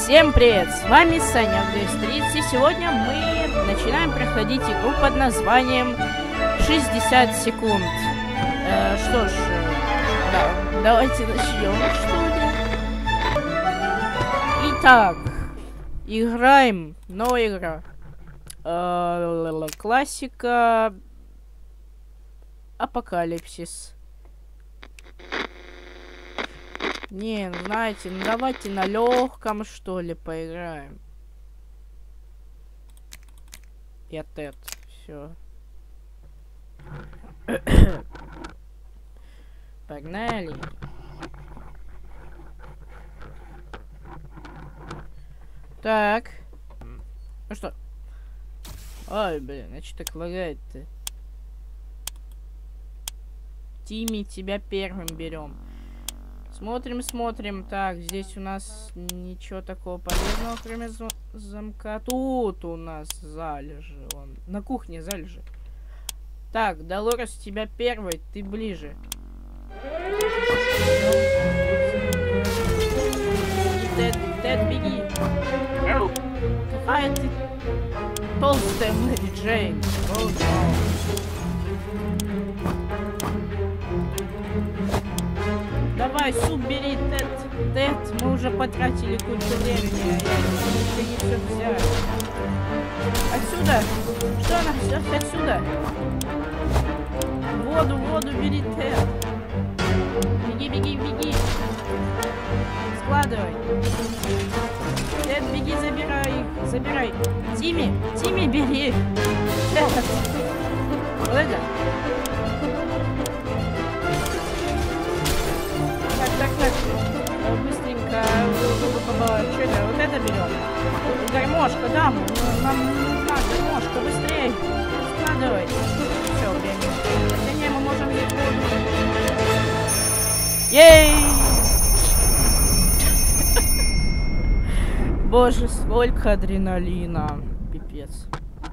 Всем привет! С вами Саня Грейстритс, и сегодня мы начинаем проходить игру под названием 60 секунд. Что ж, да, давайте начнем, что ли. Итак, играем. Новая игра. Классика. Апокалипсис. Не, знаете, ну давайте на легком, что ли, поиграем. Я Тед. Все. Погнали. Так. Ну что? Ой, блин, а что так лагает-то? Тимми, тебя первым берем. Смотрим. Так, здесь у нас ничего такого полезного, кроме замка. Тут у нас залежи. Вон, на кухне залежи. Так, Долорес, тебя первый, ты ближе. Тед, беги. Какая ты толстая, Мэри Джейн. Давай, суп бери, Тед, мы уже потратили кучу времени, а я не все взять. Отсюда! Что она взять отсюда? Воду бери, Тед. Беги. Складывай. Тед, беги, забирай. Тимми, бери. Тед. Вот это. Так, быстренько, что это? Вот это берем. Гармошка, да, нам нужна гармошка, быстрее. Складывай. Все, время. Хотя не, мы можем взять воду. Ей! Боже, сколько адреналина. Пипец.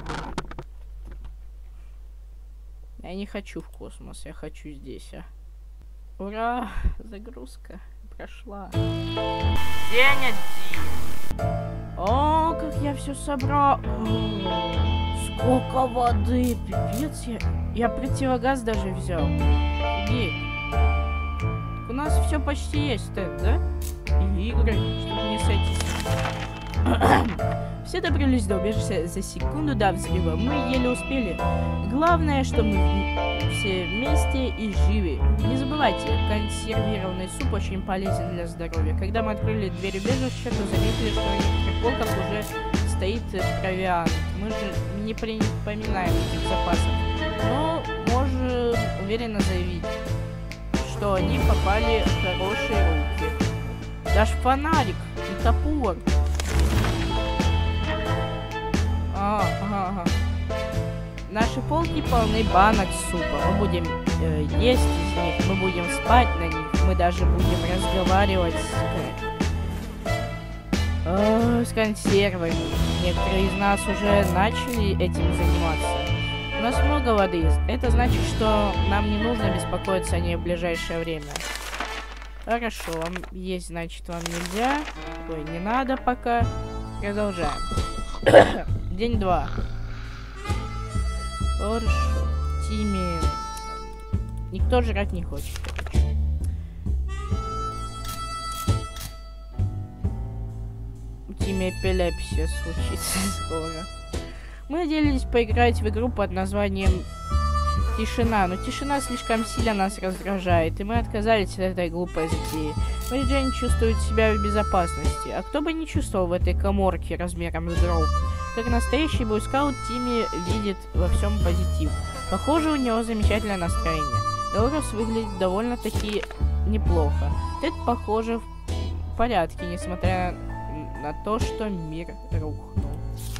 Я не хочу в космос, я хочу здесь, а. Ура! Загрузка прошла. День 1. О, как я все собрал. Сколько воды, пипец. Я противогаз даже взял. Иди. У нас все почти есть, Тед, да? И игры, чтобы не сойтись. Все добрались до убежища за секунду до взрыва. Мы еле успели. Главное, что мы все вместе и живы. Не забывайте, консервированный суп очень полезен для здоровья. Когда мы открыли дверь убежища, то заметили, что на некоторых полках уже стоит провиант. Мы же не припоминаем этих запасов. Но можем уверенно заявить, что они попали в хорошие руки. Даже фонарик и топор. Ага. Наши полки полны банок супа. Мы будем есть из них, мы будем спать на них, мы даже будем разговаривать с консервами. Некоторые из нас уже начали этим заниматься. У нас много воды. Это значит, что нам не нужно беспокоиться о ней в ближайшее время. Хорошо, вам есть, значит, вам нельзя. Ой, не надо пока. Продолжаем. День 2. Хорошо. Тимми. Никто жрать не хочет. У Тимми эпилепсия случится скоро. Мы надеялись поиграть в игру под названием Тишина, но тишина слишком сильно нас раздражает, и мы отказались от этой глупой затеи. Мэри Джейн чувствует себя в безопасности, а кто бы не чувствовал в этой каморке размером с гроб. Как настоящий бойскаут, Тимми видит во всем позитив. Похоже, у него замечательное настроение. Долорес выглядит довольно-таки неплохо. Тед, похоже, в порядке, несмотря на то, что мир рухнул.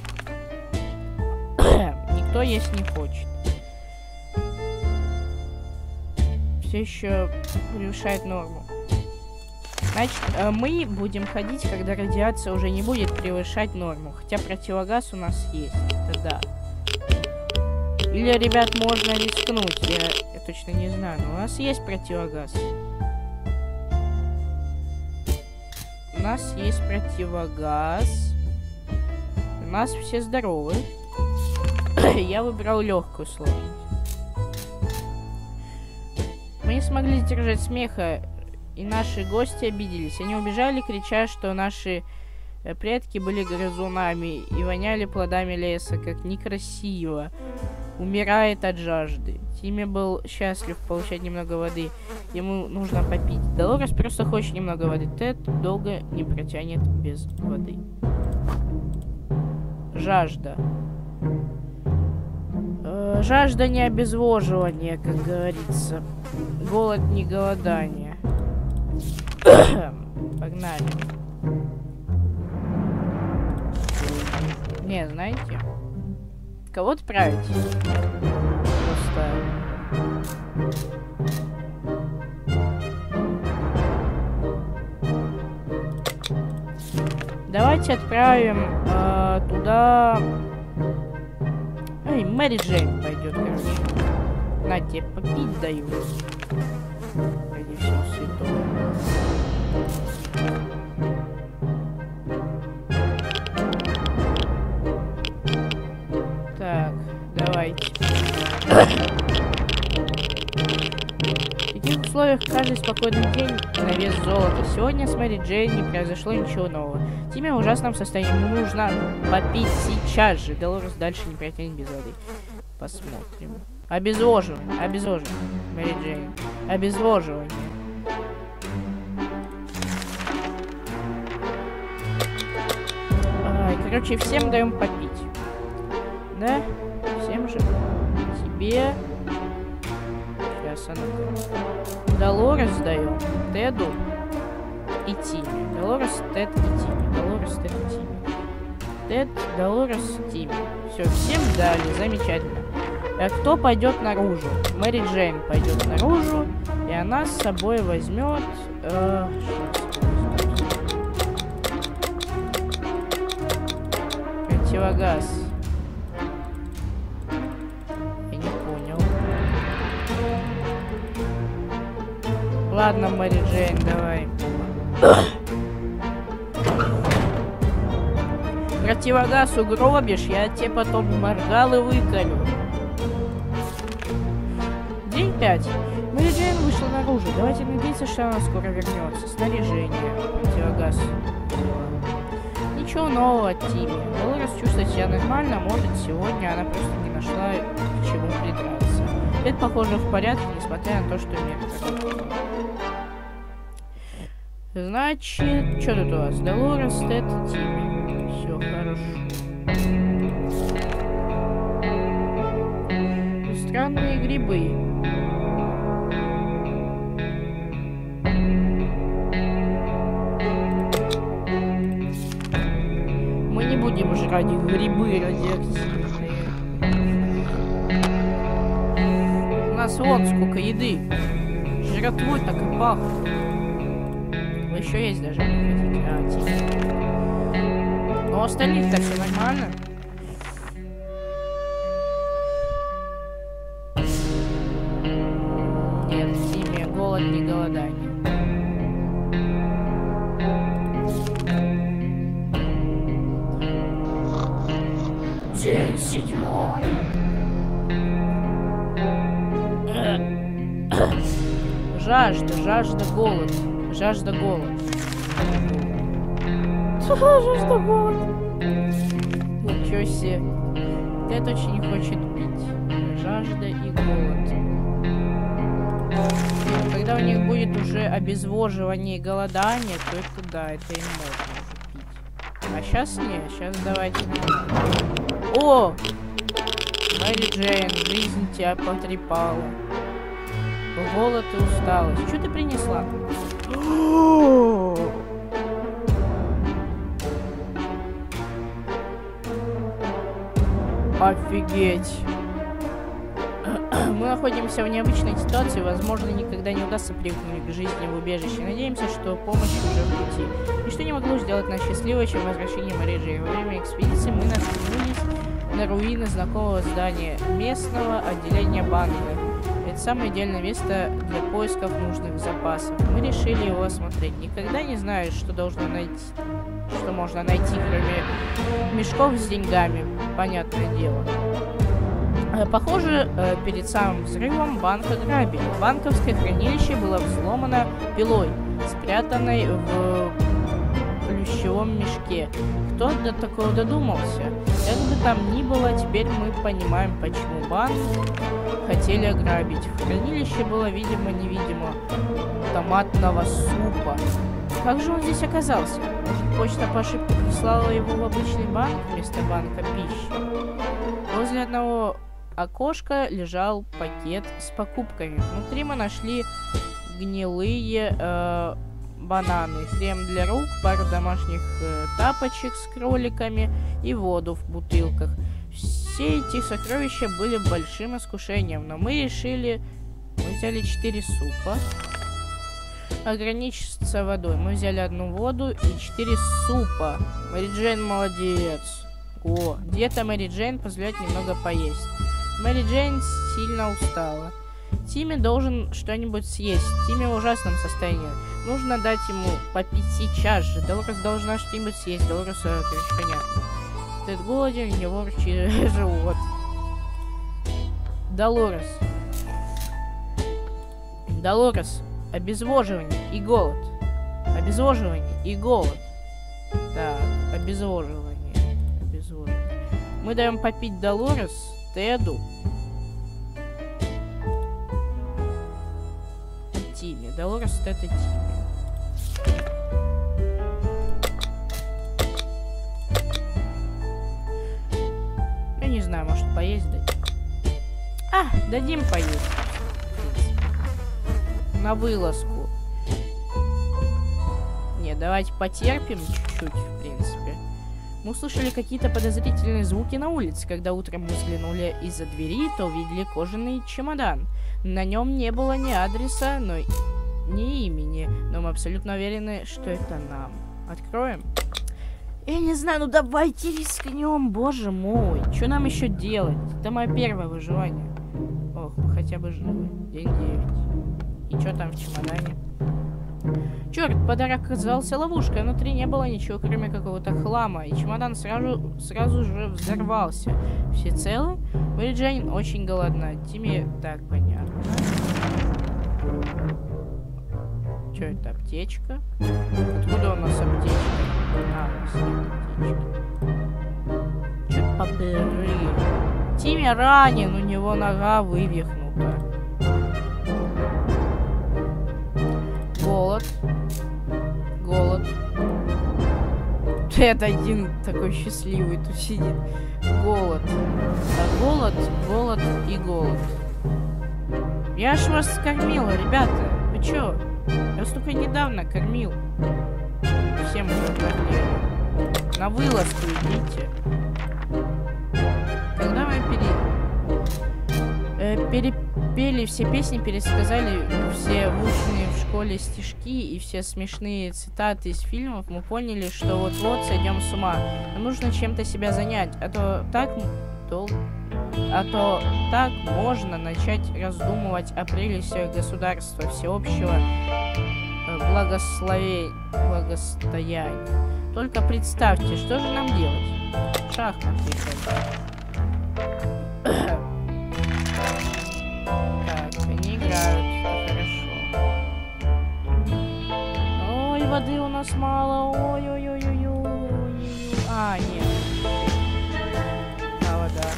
Никто есть не хочет. Все еще превышает норму. Значит, мы будем ходить, когда радиация уже не будет превышать норму. Хотя противогаз у нас есть. Это да. Или, ребят, можно рискнуть. Я точно не знаю. Но у нас есть противогаз. У нас есть противогаз. У нас все здоровы. Я выбрал легкую сложность. Мы не смогли сдержать смеха, и наши гости обиделись. Они убежали, крича, что наши предки были грызунами и воняли плодами леса, как некрасиво. Умирает от жажды. Тимми был счастлив получать немного воды. Ему нужно попить. Долорес просто хочет немного воды. Тед долго не протянет без воды. Жажда. Жажда не обезвоживание, как говорится. Голод не голодание. Погнали. Не, знаете, кого отправить? Просто... Давайте отправим туда... Эй, Мэри Джейн пойдет, короче. На тебе попить даю. Ради всего святого. Так, давайте. В таких условиях каждый спокойный день на вес золота. Сегодня с Мэри Джейн не произошло ничего нового. Тимми в ужасном состоянии. Ему нужно попить сейчас же. Долорес дальше не протянет без воды. Посмотрим. Обезвоживание. Обезвоживание. Мэри Джейн. Обезвоживание. Короче, всем даем попить. Да? Всем же. Тебе. Сейчас она. Долорес даем. Теду. И Тимми. Долорес, Тед и Тимми. Долорес, Тед и Тимми. Тед, Долорес, Тимми. Все, всем дали. Замечательно. Кто пойдет наружу? Мэри Джейн пойдет наружу. И она с собой возьмет... противогаз. Я не понял. Ладно, Мэри Джейн, давай. Противогаз угробишь, я тебе потом моргал и выколю. День 5. Мэри Джейн вышла наружу. Давайте надеяться, что она скоро вернется. Снаряжение. Противогаз. Ничего нового от Тимми. Долорес чувствует себя нормально, может, сегодня она просто не нашла к чему придраться. Это, похоже, в порядке, несмотря на то, что нет. Значит, что тут у вас? Долорес, Тед и Тимми. Все хорошо. Странные грибы. Мы не будем жрать грибы радиоактивные. У нас вон сколько еды. Жратвой так и пахнет. Еще есть даже. Но у остальных-то все нормально. Нет, Тимми, голод не голодание. День 7. Жажда, жажда, голод. Жажда, голод. Жажда, голод. Ничего себе. Тед очень не хочет пить. Жажда и голод. Когда у них будет уже обезвоживание и голодание, то это да, это им можно уже пить. А сейчас нет, сейчас давайте. О! Мэри Джейн, жизнь тебя потрепала. Голод и усталость. Что ты принесла? Офигеть. Мы находимся в необычной ситуации, возможно, никогда не удастся привыкнуть к жизни в убежище. Надеемся, что помощь уже в пути. Ничто не могло сделать нас счастливее, чем возвращение Мэри Джейн. Во время экспедиции мы наткнулись на руины знакомого здания местного отделения банка. это самое идеальное место для поисков нужных запасов. Мы решили его осмотреть. Никогда не знаешь, что можно найти, кроме мешков с деньгами, понятное дело. Похоже, перед самым взрывом банк ограбили. Банковское хранилище было взломано пилой, спрятанной в плющевом мешке. Кто до такого додумался? Как бы там ни было, теперь мы понимаем, почему банк хотели ограбить. В хранилище было видимо-невидимо томатного супа. Как же он здесь оказался? Может, почта по ошибке прислала его в обычный банк вместо банка пищи? Возле одного окошка лежал пакет с покупками. Внутри мы нашли гнилые бананы, крем для рук, пару домашних тапочек с кроликами и воду в бутылках. Все эти сокровища были большим искушением, но мы решили... Мы взяли 4 супа. Ограничиться водой. Мы взяли 1 воду и 4 супа. Мэри Джейн молодец. О, диета Мэри Джейн позволяет немного поесть. Мэри Джейн сильно устала. Тимми должен что-нибудь съесть. Тимми в ужасном состоянии. Нужно дать ему попить сейчас же. Долорес должна что-нибудь съесть. Долорес, короче, понятно. Ты голоден, у него рычит живот. Долорес. Долорес. Обезвоживание и голод. Обезвоживание и голод. Так, обезвоживание. Мы даем попить Долорес, Теду, Тимми. Долорес, Тед и Тимми. Я не знаю, может поесть дать. Дадим поесть. На вылазку. Не, давайте потерпим чуть-чуть, в принципе. Мы услышали какие-то подозрительные звуки на улице. Когда утром мы взглянули из-за двери, то увидели кожаный чемодан. На нем не было ни адреса, ни имени. Но мы абсолютно уверены, что это нам. Откроем? Я не знаю, ну давайте рискнем, боже мой. Что нам еще делать? Это мое первое выживание. Ох, мы хотя бы живы. День 9. И что там в чемодане? Черт, подарок оказался ловушкой. Внутри не было ничего, кроме какого-то хлама. И чемодан сразу же взорвался. Все целы? Мэри Джейн очень голодна. Тимми... Так, понятно. Что это, аптечка? Откуда у нас аптечка? У нас нет аптечки. Чё побери. Тимми ранен, у него нога вывихнута. Голод. Это один такой счастливый тут сидит. Голод. Голод и голод. Я ж вас кормила, ребята. Вы чё? Я вас только недавно кормил. Всем уже кормили. На вылазку идите. Когда мы перепели все песни, пересказали все выученные в школе стишки и все смешные цитаты из фильмов, мы поняли, что вот-вот сойдем с ума. Нам нужно чем-то себя занять, а то так можно начать раздумывать о прелестях государства, всеобщего благостояния. Только представьте, что же нам делать? Шахматы играть. Так, они играют, хорошо. Ой, воды у нас мало, ой-ой-ой-ой-ой. Нет. Вода.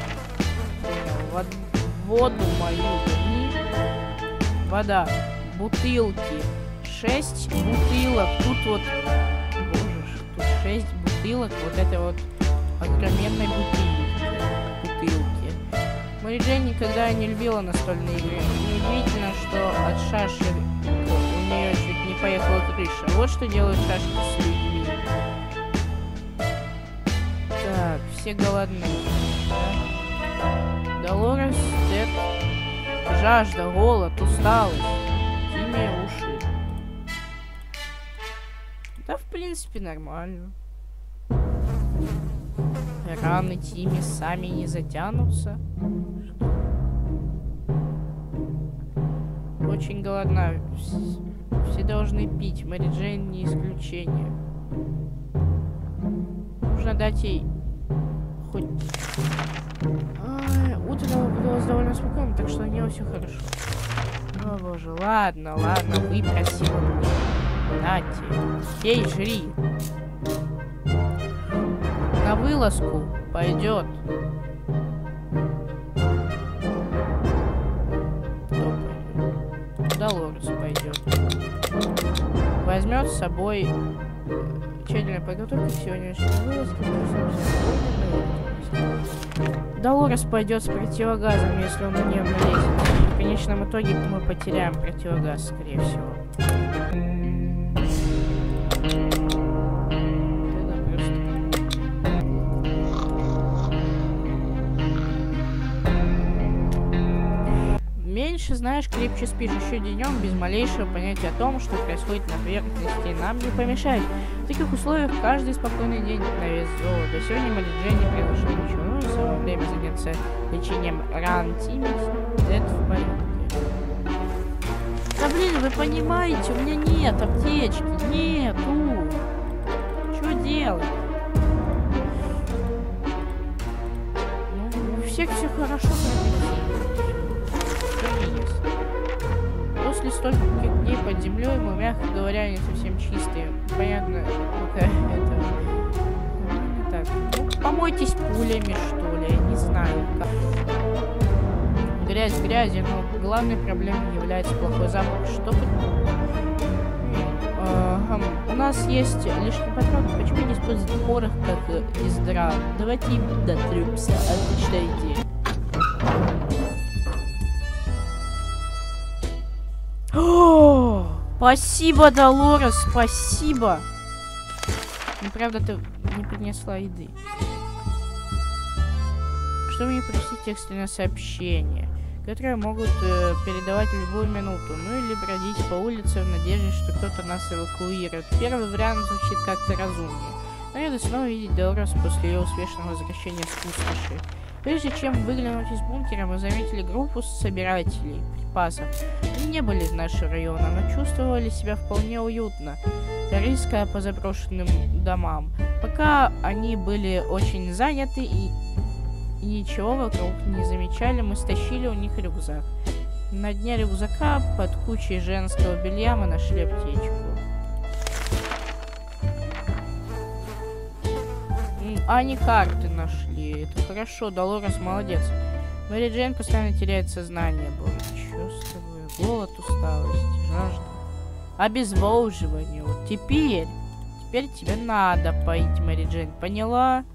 Воду мою верни. Вода. Бутылки. 6 бутылок. Тут вот... Боже, тут 6 бутылок. Вот это вот огроменной бутылки. Мэри Джейн никогда не любила настольные игры. Неудивительно, что от шашек у нее чуть не поехала крыша. Вот что делают шашки с людьми. Так, все голодны. Да? Долорес, Тед, жажда, голод, усталость. Тимми, уши. Да, в принципе, нормально. Раны Тимми сами не затянутся. очень голодна. Все должны пить. Мэри Джейн не исключение. Нужно дать ей хоть... Утро выдалось довольно спокойно, так что у нее все хорошо. О боже, ладно, выпросила мне. Нате, пей, жри. На вылазку пойдет. Кто пойдет? Долорес пойдет. Возьмет с собой тщательную подготовку к сегодняшней вылазке. Долорес пойдет с противогазом, если он на нее налезет. В конечном итоге мы потеряем противогаз, скорее всего. Меньше знаешь, крепче спишь. Еще денем без малейшего понятия о том, что происходит на поверхности, нам не помешает. В таких условиях каждый спокойный день на вес золота. Сегодня Мэри Джейн не произошло ничего, но самое время заняться лечением ран Тимми. Это в порядке. Да блин, вы понимаете, у меня нет аптечки, нету. Что делать? Ну, у всех все хорошо, после стольких дней под землей мы, мягко говоря, не совсем чистые. Понятно, это не так. Ну, помойтесь пулями, что ли, я не знаю. Как. Грязь грязью, но главной проблемой является плохой запах. Что у нас есть лишний патрон, почему не использовать порох как из драм? Давайте им дотрёмся. Отличная идея. О, спасибо, Долорес, спасибо. Ну, правда, ты не принесла еды. Что мне просить экстренное сообщение, которое могут передавать в любую минуту, ну или бродить по улице в надежде, что кто-то нас эвакуирует. Первый вариант звучит как-то разумнее. Но я снова видеть Долорес после ее успешного возвращения с пустоши. Прежде чем выглянуть из бункера, мы заметили группу собирателей припасов. Они не были из нашего района, но чувствовали себя вполне уютно, рыская по заброшенным домам. Пока они были очень заняты и ничего вокруг не замечали, мы стащили у них рюкзак. На дне рюкзака под кучей женского белья мы нашли аптечку. Они карты нашли. Это хорошо, Долорес молодец. Мэри Джейн постоянно теряет сознание. Боже, что с тобой? Голод, усталость, жажда. Обезвоживание. Вот теперь тебе надо поить, Мэри Джейн. Поняла?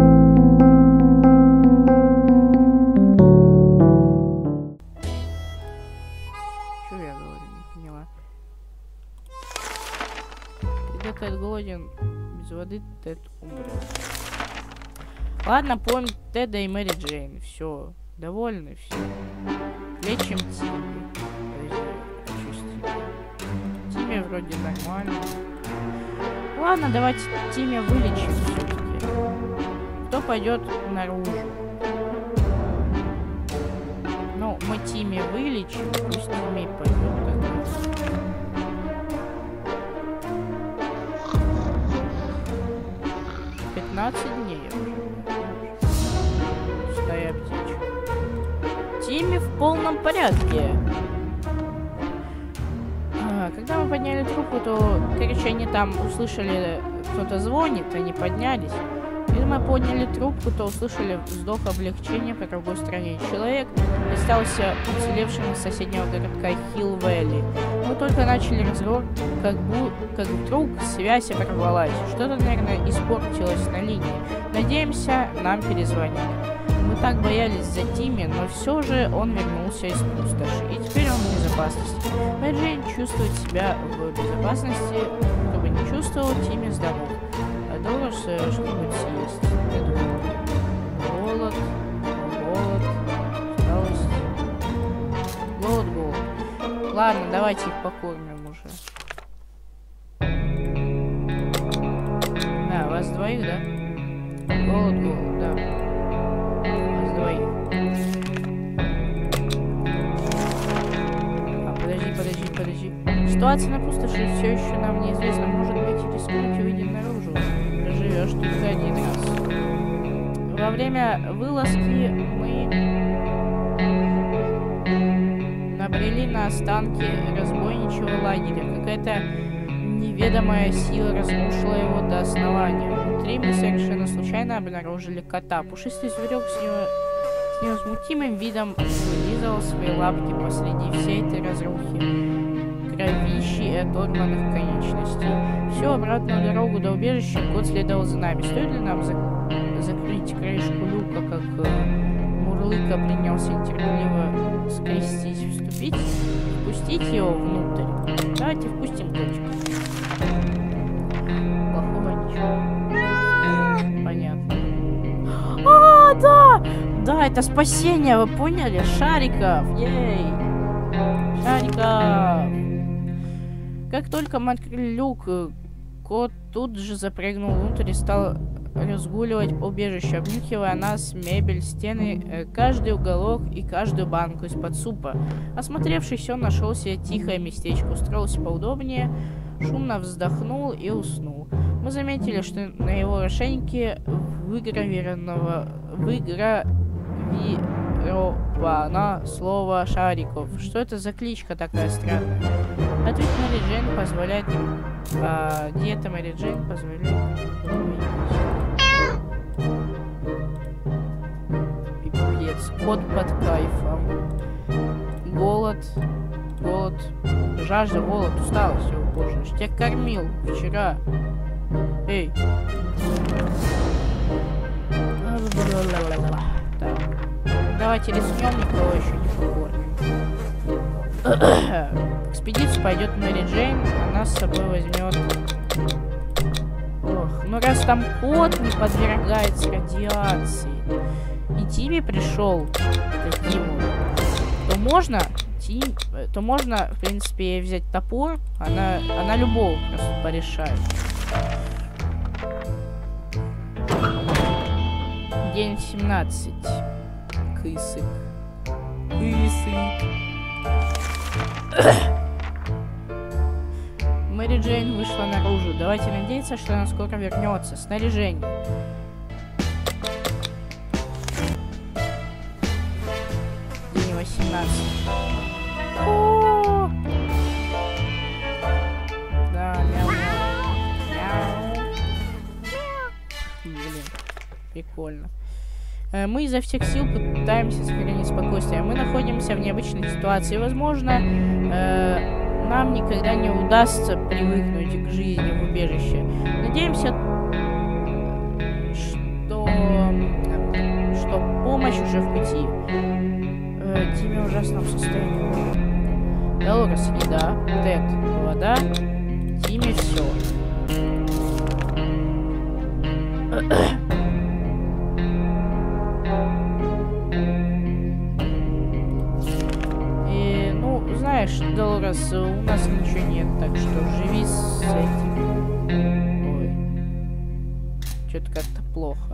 Что я говорю? Не поняла. Когда Тед голоден, без воды Тед умрет. Ладно, помним Теда и Мэри Джейн. Все. Довольны, все. Лечим Тимми. Тимми вроде нормально. Ладно, давайте Тимми вылечим все-таки. Кто пойдет наружу? Ну, мы Тимми вылечим, пусть Тимми пойдет тогда. Дней уже. Пустая аптечка. Тимми в полном порядке. Когда мы подняли трубку, то, короче, они там услышали, кто-то звонит, они поднялись. Когда мы подняли трубку, то услышали вздох облегчения по другой стороне. Человек остался уцелевшим из соседнего городка Хилл-Вэлли. Мы только начали разговор, как вдруг связь оборвалась. Что-то, наверное, испортилось на линии. Надеемся, нам перезвонят. Мы так боялись за Тимми, но все же он вернулся из пустоши. И теперь он в безопасности. Мэри Джейн чувствует себя в безопасности. Кто бы не чувствовал, Тимми здоров. А Долорес что-нибудь съесть. Голод, усталость. Голод. Ладно, давайте их покормим уже. Да, вас двоих, да? Голод, да. Вас двоих. А, подожди. подожди. Ситуация на пустоши все еще нам неизвестна. Может быть, рискнуть и выйти наружу. Живешь только один раз. Во время вылазки мы набрели на останки разбойничьего лагеря. Какая-то неведомая сила разрушила его до основания. Внутри мы совершенно случайно обнаружили кота. Пушистый зверек с невозмутимым видом вылизывал свои лапки посреди всей этой разрухи, кровищи и оторванных конечностей. Всю обратную дорогу до убежища кот следовал за нами. Стоит ли нам закрыть крышку люка, как Мурлыка принялся нетерпеливо скрестись, впустить его внутрь? Давайте впустим котика. Плохого ничего. Понятно. Да! Да, это спасение, вы поняли? Шариков! Ей! Шариков! Как только мы открыли люк, кот тут же запрыгнул внутрь и стал разгуливать по убежищу, обнюхивая нас, мебель, стены, каждый уголок и каждую банку из-под супа. Осмотревшись, он нашел себе тихое местечко, устроился поудобнее, шумно вздохнул и уснул. Мы заметили, что на его ошейнике выгравировано слово «Шариков». Что это за кличка такая странная? Ответ Мэри Джейн позволяет... диета Мэри Джейн позволяет... Пипец. Кот под кайфом. Голод, жажда, голод, усталость. О боже, я ж тебя кормил вчера. Эй. Так. Давайте рискнем, никого еще не покормим. Экспедиция пойдет Мэри Джейн, она с собой возьмет. Ох, ну раз там кот не подвергается радиации, и Тимми пришел таким вот, то можно, в принципе, взять топор, она любого просто порешает. День 17. Кысык. Мэри Джейн вышла наружу. Давайте надеяться, что она скоро вернется. Снаряжение. День 18. О! Да, мяу. Блин, прикольно. Мы изо всех сил пытаемся сохранить спокойствие. Мы находимся в необычной ситуации. Возможно, нам никогда не удастся привыкнуть к жизни в убежище. Надеемся, что помощь уже в пути. Тимми в ужасном состоянии. Долорес — еда, Тед — вода, Тимми — все. Знаешь, Долорес, у нас ничего нет, так что живи с этим. Ой. Что-то как-то плохо.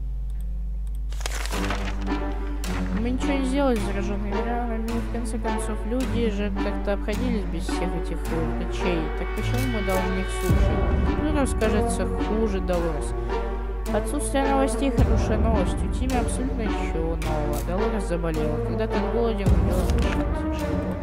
Мы ничего не сделали с зараженными ранами. В конце концов, люди же как-то обходились без всех этих врачей. Так почему мы должны их слушать? Долорес кажется хуже Долорес. Отсутствие новостей — хорошая новость. У Тимми абсолютно ничего нового. Долорес заболела. Когда ты голоден, у него случился живот.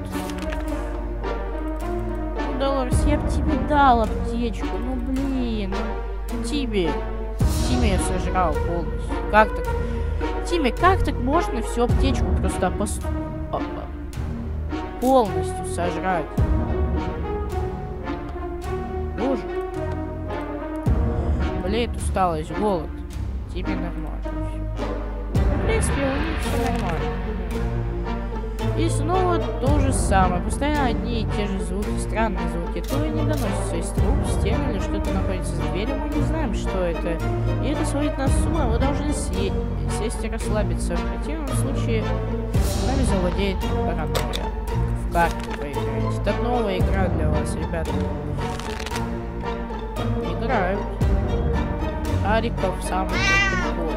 Долорес, я бы тебе дал аптечку. Ну блин, Тимми я сожрал полностью. Как так? Тимми, как так можно всю аптечку просто полностью сожрать? Боже. Болеет усталость, голод. Тимми нормально все. В принципе, у них все нормально. И снова то же самое. Постоянно одни и те же звуки, странные звуки. То и не доносятся из труб, стен или что-то находится за дверью. Мы не знаем, что это. И это сводит нас с ума. Вы должны сесть и расслабиться. В противном случае нами завладеет паранойя. В карты поиграть. Это новая игра для вас, ребята. Играют. Шариков самый прикольный.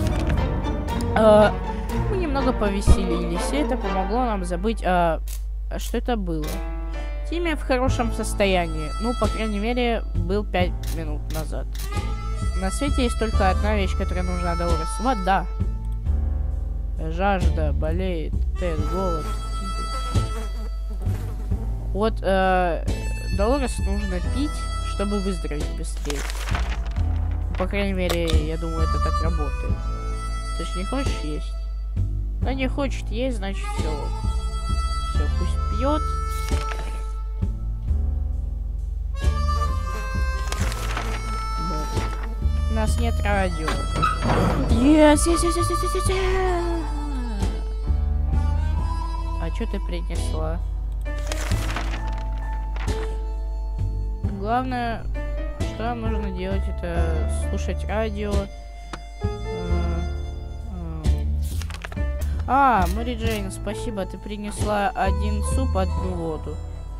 Да. Мы немного повеселились, и это помогло нам забыть о что это было. Тимми в хорошем состоянии. Ну, по крайней мере, был 5 минут назад. На свете есть только одна вещь, которая нужна Долорес. Вода. Жажда, болеет, Тед, голод. Вот, Долорес нужно пить, чтобы выздороветь быстрее. По крайней мере, я думаю, это так работает. Ты ж не хочешь есть? Да не хочет есть, значит все. Все, пусть пьет. У нас нет радио. Yes. А что ты принесла? Главное, что нам нужно делать, это слушать радио. Мэри Джейн, спасибо, ты принесла 1 суп, 1 воду.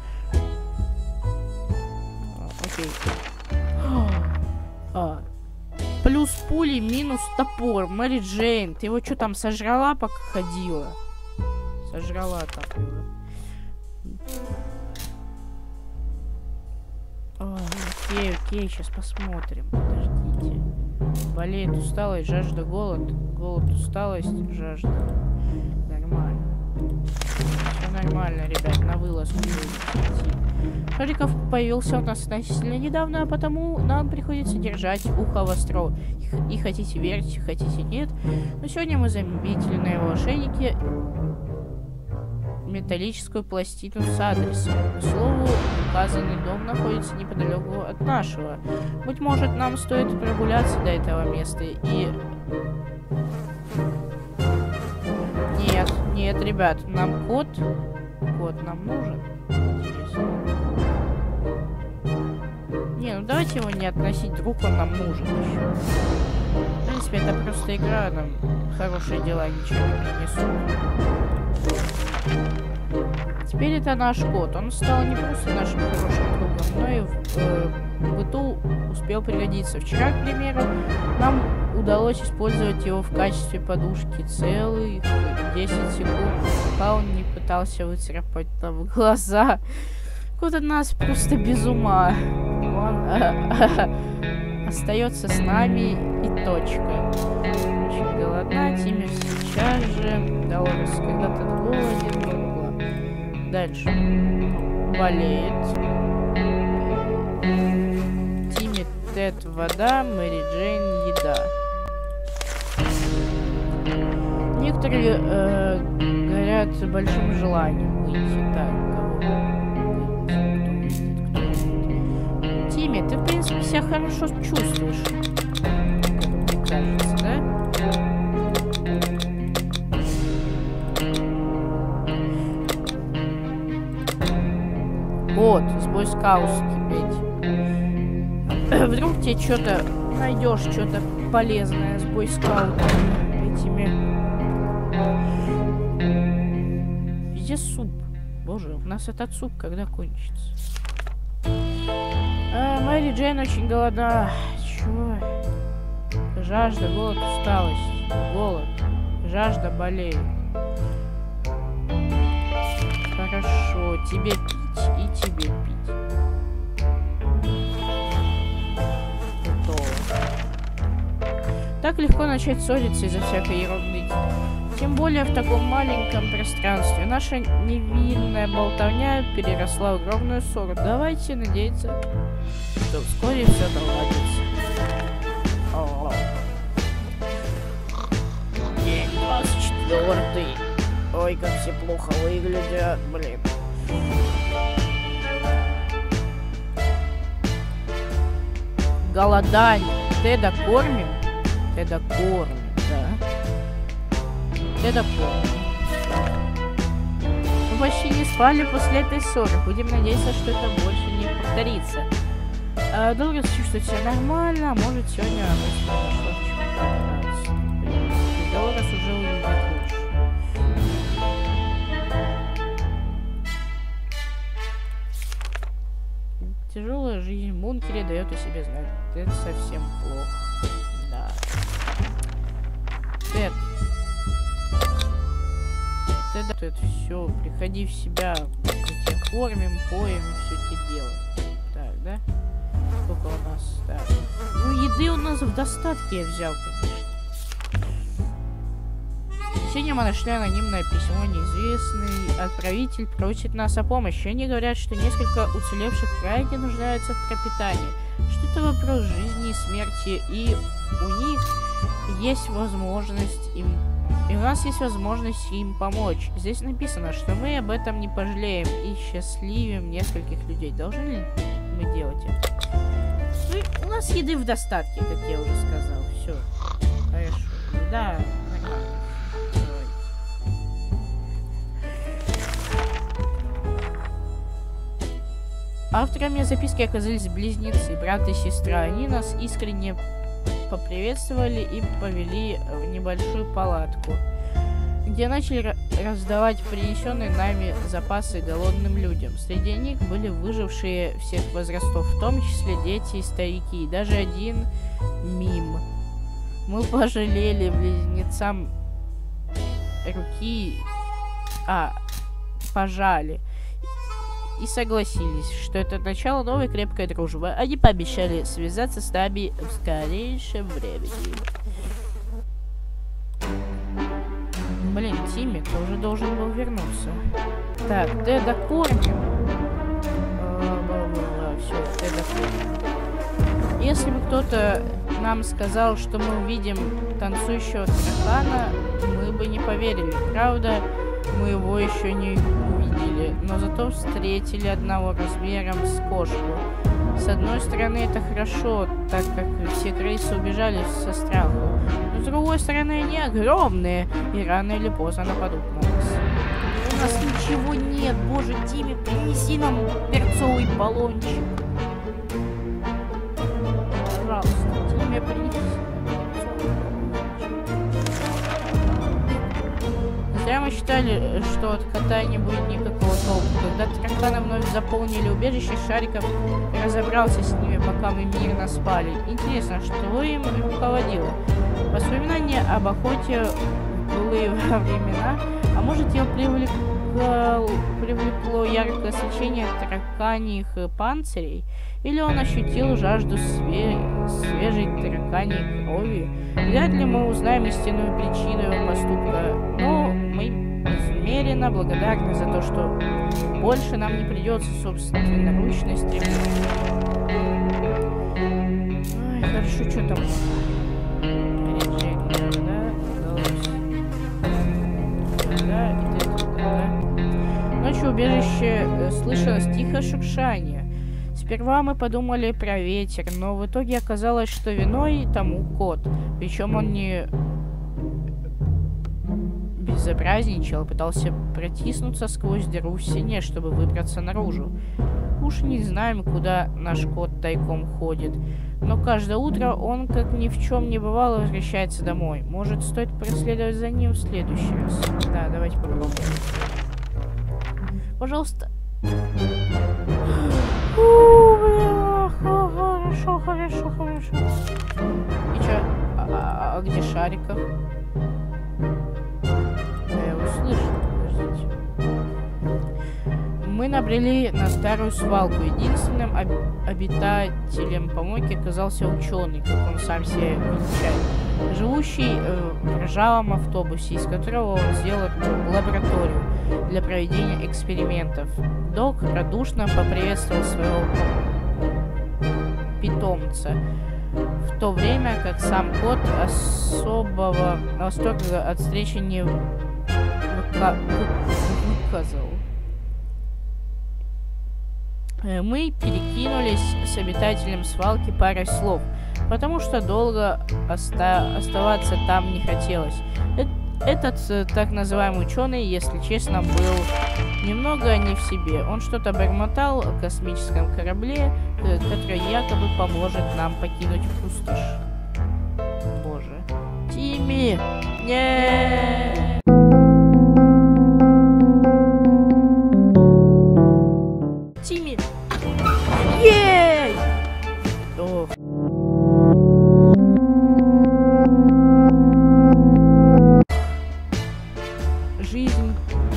Окей. Плюс пули, минус топор. Мэри Джейн, ты его что там сожрала, пока ходила? Сожрала так его. Окей, сейчас посмотрим. Подождите. Болеет усталость, жажда, голод. Голод, усталость, жажда. Нормально. Все нормально, ребят, на вылазку. Шариков появился у нас относительно недавно, а потому нам приходится держать ухо востро. И хотите верить, хотите нет. Но сегодня мы заметили на его ошейнике металлическую пластину с адресом. К слову, указанный дом находится неподалеку от нашего. Быть может, нам стоит прогуляться до этого места и... Нет, ребят, нам код нам нужен. Интересно. Не, ну давайте его не относить, вдруг он нам нужен еще. В принципе, это просто игра, нам хорошие дела ничего не принесут. Теперь это наш кот. Он стал не просто нашим хорошим другом, но и в быту успел пригодиться. Вчера, к примеру, нам удалось использовать его в качестве подушки целых 10 секунд, пока он не пытался выцарапать нам глаза. Кот от нас просто без ума. Он остается с нами и точка. Очень голодна, Тимми сейчас же. Долорес когда-то голоден, бла-бла. Дальше. Болеет. Тимми, Тед, вода, Мэри Джейн, еда. Некоторые горят большим желанием выйти. Так, Тимми, ты в принципе себя хорошо чувствуешь. Мне кажется, да? Вот, с бойскаутскими эти. Вдруг тебе что-то найдешь, что-то полезное с бойскаутами этими. Где суп? Боже, у нас этот суп когда кончится? Мэри Джейн очень голодна. Чего? Жажда, голод, усталость. Голод. Жажда, болеет. Хорошо. Тебе пить и тебе пить. Готово. Так легко начать ссориться из-за всякой ерунды. Тем более в таком маленьком пространстве. Наша невинная болтовня переросла в огромную ссору. Давайте надеяться, что вскоре все наладится. День 24. Ой, как все плохо выглядят, блин. Голодание. Теда кормим? Теда кормим, да. Теда кормим. Мы почти не спали после этой ссоры. Будем надеяться, что это больше не повторится. Долорес чувствует себя нормально, а может сегодня она снова нашла в чем-то понравится. Долорес уже увидит лучше. Тяжелая жизнь в бункере дает о себе знать. Это совсем плохо. Да. Тед. это все, приходи в себя, мы тебя кормим, поем, все эти дела. Так, да? Сколько у нас? Так. Ну, еды у нас в достатке я взял, конечно. Сегодня мы нашли анонимное письмо. Неизвестный отправитель просит нас о помощи. Они говорят, что несколько уцелевших крайне нуждаются в пропитании. Что это вопрос жизни и смерти, и у них есть возможность им... И у нас есть возможность им помочь. Здесь написано, что мы об этом не пожалеем и счастливим нескольких людей. Должны ли мы делать это? Ну, у нас еды в достатке, как я уже сказал. Все. Хорошо. Да, нормально. Авторами записки оказались близнецы, брат и сестра. Они нас искренне поприветствовали и повели в небольшую палатку, где начали раздавать принесенные нами запасы голодным людям. Среди них были выжившие всех возрастов, в том числе дети и старики, и даже один мим. Мы пожалели близнецам руки, пожали и согласились, что это начало новой крепкой дружбы. Они пообещали связаться с нами в скорейшем времени. Блин, Тимми, ты уже должен был вернуться. Так, Теда кормим. Все, Теда кормим. Если бы кто-то нам сказал, что мы увидим танцующего таракана, мы бы не поверили. Правда, мы его еще не увидели, но зато встретили одного размером с кошку. С одной стороны, это хорошо, так как все крысы убежали со страху. Но с другой стороны, они огромные и рано или поздно нападут на нас. У нас ничего нет, боже, Тимми, принеси нам перцовый баллончик. Пожалуйста, Тимми, принеси. Зря мы считали, что от кота не будет никакого толку. Когда тараканы вновь заполнили убежище шариков и разобрался с ними, пока мы мирно спали. Интересно, что им руководило? Воспоминания об охоте были во времена, а может его привлекло яркое свечение тараканьих панцирей? Или он ощутил жажду свежей тараканьей крови? Вряд ли мы узнаем истинную причину его поступка, но мы безмеренно благодарны за то, что больше нам не придется собственноручно стремиться. Ой, хорошо, что там? Ночью в убежище слышалось тихое шуршание. Сперва мы подумали про ветер, но в итоге оказалось, что виной тому кот. Причем он не безобразничал, пытался протиснуться сквозь дыру в стене, чтобы выбраться наружу. Уж не знаем, куда наш кот тайком ходит, но каждое утро он, как ни в чем не бывало, возвращается домой. Может, стоит проследовать за ним в следующий раз? Да, давайте попробуем. Пожалуйста. Хорошо. И чё? А где Шариков? Я его слышу, подождите. Мы набрели на старую свалку. Единственным обитателем помойки оказался ученый, как он сам себя величает, живущий в ржавом автобусе, из которого он сделал лабораторию для проведения экспериментов. Док радушно поприветствовал своего питомца, в то время как сам кот особого восторга от встречи не выказывал. Мы перекинулись с обитателем свалки парой слов, потому что долго оставаться там не хотелось. Этот так называемый ученый, если честно, был немного не в себе. Он что-то бормотал о космическом корабле, который якобы поможет нам покинуть пустошь. Боже. Тимми! Нет! Тимми! Ей! Ох. Жизнь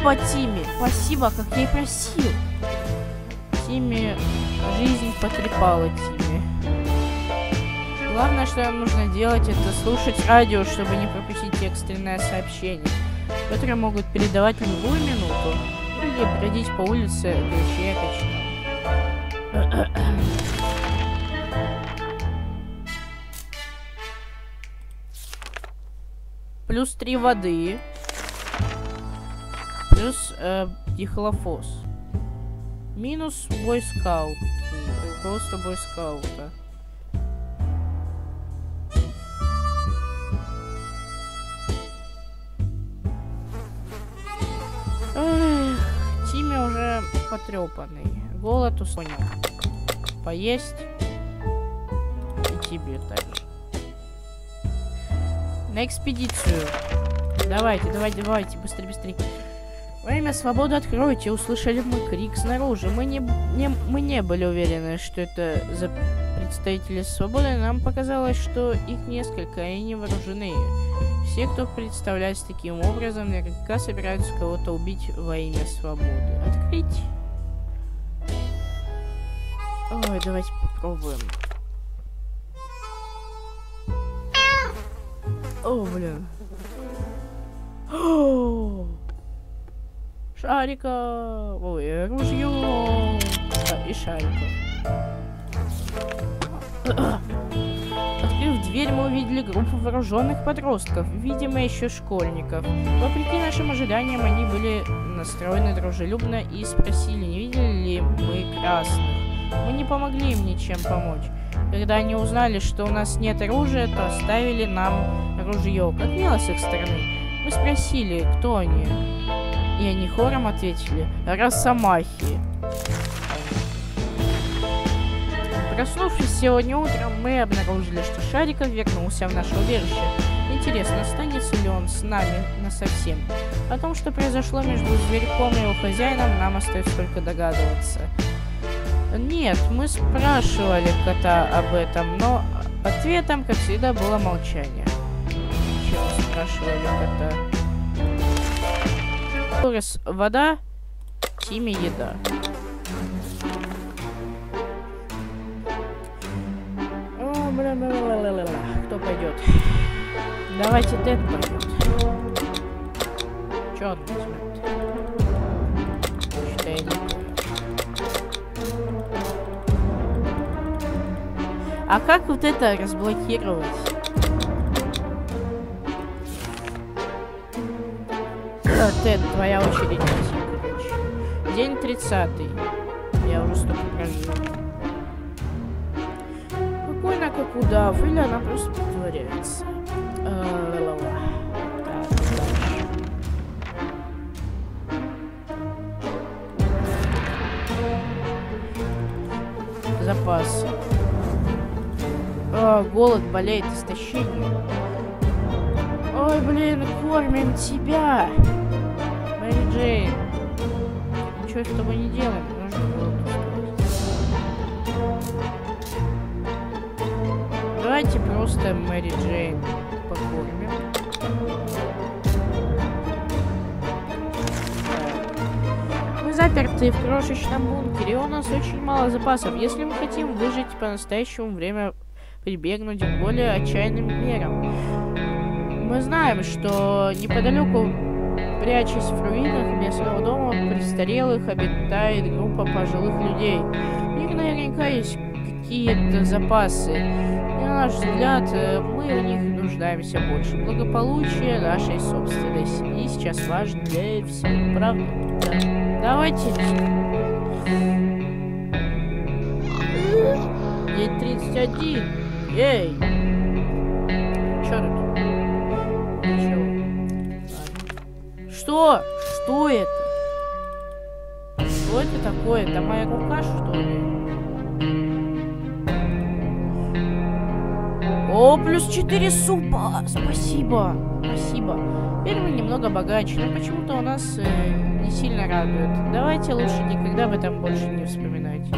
Спасибо, Тимми. Спасибо, как я и просил. Тимми, жизнь потрепала Тимми. Главное, что нам нужно делать, это слушать радио, чтобы не пропустить экстренное сообщение, которые могут передавать в любую минуту. Или бродить по улице Гречекочно. Плюс 3 воды. Плюс дихлофос. Минус бойскаут. Просто бойскаута. Тимми уже потрепанный. Голод усонил. Поесть. И тебе также. На экспедицию. Давайте, быстрее. Во имя свободы откройте. Услышали мы крик снаружи. Мы не были уверены, что это за представители свободы. Нам показалось, что их несколько, и они вооружены. Все, кто представляется таким образом, наверняка собираются кого-то убить во имя свободы. Открыть. Ой, давайте попробуем. О, блин. Шарика. Ой, ружье. И шариков. Открыв дверь, мы увидели группу вооруженных подростков, видимо, еще школьников. Вопреки нашим ожиданиям, они были настроены дружелюбно и спросили, не видели ли мы красных. Мы не помогли им ничем помочь. Когда они узнали, что у нас нет оружия, то оставили нам ружье. Как мило с их стороны. Мы спросили, кто они. И они хором ответили: росомахи. Проснувшись сегодня утром, мы обнаружили, что Шариков вернулся в наше убежище. Интересно, останется ли он с нами насовсем? О том, что произошло между зверьком и его хозяином, нам остается только догадываться. Нет, мы спрашивали кота об этом, но ответом, как всегда, было молчание. Чем мы спрашивали кота? Торрес вода, Тимми еда. Кто пойдет? Давайте Тед пойдет. Че он возьмет? Что я не понял. А как вот это разблокировать? Тед, твоя очередь. День 30-й. Я уже столько прожил. Спокойно, как удав, или она просто притворяется. Запасы. Голод, болеет, истощение. Ой, блин, кормим тебя. Мэри Джейн. Ничего с тобой не делаем. Нужно голод устроить. Давайте просто Мэри Джейн покормим. Мы заперты в крошечном бункере, и у нас очень мало запасов. Если мы хотим выжить по-настоящему, время прибегнуть к более отчаянным мерам. Мы знаем, что неподалеку, прячась в руинах местного дома престарелых, обитает группа пожилых людей. У них наверняка есть какие-то запасы. И на наш взгляд, мы в них нуждаемся больше. Благополучие нашей собственной семьи сейчас важно для всех, правда? Да. Давайте. День 31. Эй! Чё тут? Ничего. Что? Что это? Что это такое? Это моя рука, что ли? О, плюс 4 супа! Спасибо! Спасибо. Теперь мы немного богаче, но почему-то у нас не сильно радует. Давайте лучше никогда об этом больше не вспоминать.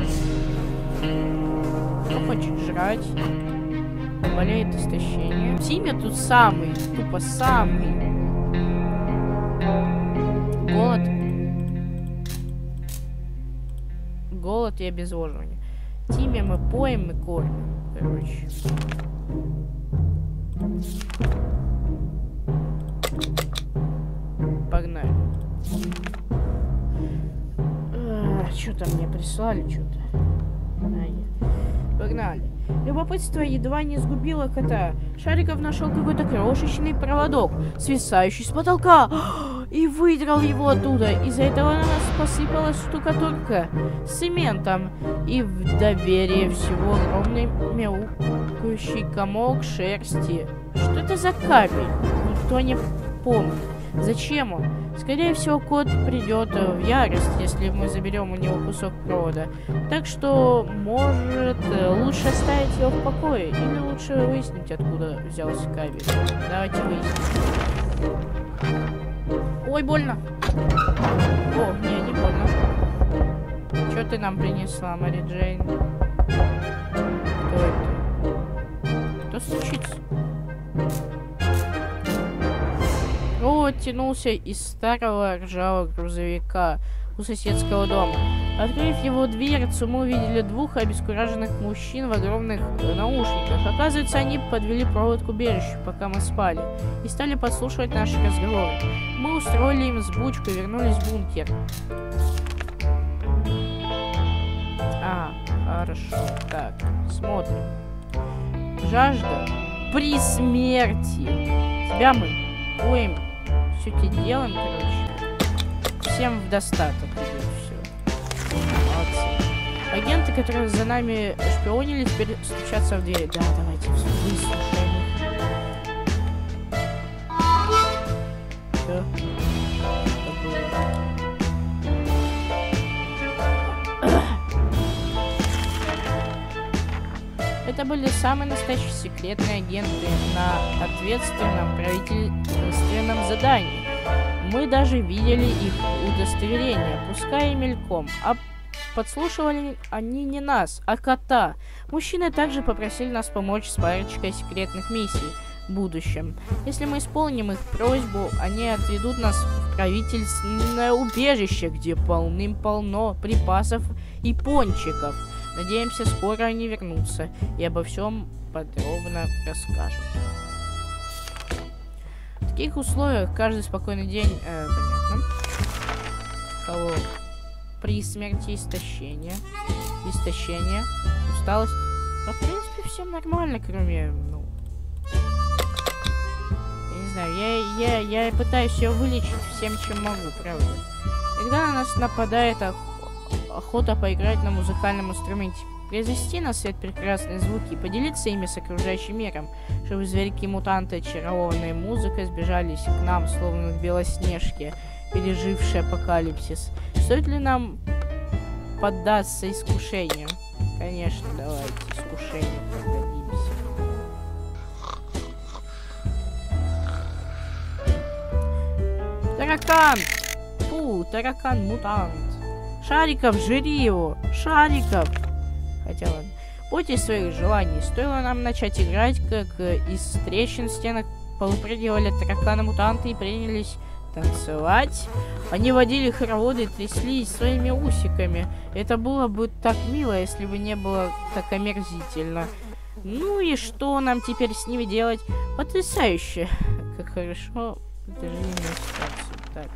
Кто хочет жрать? Болеет истощение. Тимми тут самый, тупо самый. Голод. голод и обезвоживание. Тиме мы поем и кормим. Короче. Погнали. Что-то мне прислали, что-то. Погнали. Любопытство едва не сгубило кота. Шариков нашел какой-то крошечный проводок, свисающий с потолка, и выдрал его оттуда. Из-за этого на нас посыпалась штукатурка с цементом. И в доверие всего огромный мяукающий комок шерсти. Что это за кабель? Никто не помнит. Зачем он? Скорее всего, кот придет в ярость, если мы заберем у него кусок провода. Так что, может, лучше оставить его в покое, или лучше выяснить, откуда взялся кабель. Давайте выясним. Ой, больно. О, не больно. Что ты нам принесла, Мэри Джейн? Кто это? Кто стучится? Провод тянулся из старого ржавого грузовика у соседского дома. Открыв его дверцу, мы увидели двух обескураженных мужчин в огромных наушниках. Оказывается, они подвели провод к убежищу, пока мы спали, и стали подслушивать наши разговоры. Мы устроили им взбучку и вернулись в бункер. Хорошо. Так, смотрим. Жажда при смерти. Тебя мы поем. Все тебе делаем, короче. Всем в достаток идет все. Молодцы. Агенты, которые за нами шпионили, теперь стучатся в дверь. Да, давайте выслушаем их. Что? Это были самые настоящие секретные агенты на ответственном правительственном задании. Мы даже видели их удостоверения, пускай и мельком. А подслушивали они не нас, а кота. Мужчины также попросили нас помочь с парочкой секретных миссий в будущем. Если мы исполним их просьбу, они отведут нас в правительственное убежище, где полным-полно припасов и пончиков. Надеемся, скоро они вернутся и обо всем подробно расскажут. В таких условиях каждый спокойный день, понятно. Кого? При смерти истощение, усталость. Но, в принципе, всем нормально, кроме, ну... Я не знаю, я пытаюсь ее вылечить всем, чем могу, правда. Когда на нас нападает охота поиграть на музыкальном инструменте, произвести на свет прекрасные звуки, поделиться ими с окружающим миром, чтобы зверьки-мутанты, очарованные музыкой, сбежались к нам, словно белоснежки, пережившие апокалипсис. Стоит ли нам поддаться искушению? Конечно, давайте искушению поддадимся. Таракан! Фу, таракан-мутант. Шариков, жри его! Шариков! Хотя ладно. Бойтесь своих желаний. Стоило нам начать играть, как из трещин в стенах повыпрыгивали тараканы-мутанты и принялись танцевать. Они водили хороводы и тряслись своими усиками. Это было бы так мило, если бы не было так омерзительно. Ну и что нам теперь с ними делать? Потрясающе! Как хорошо пережили ситуацию. Так.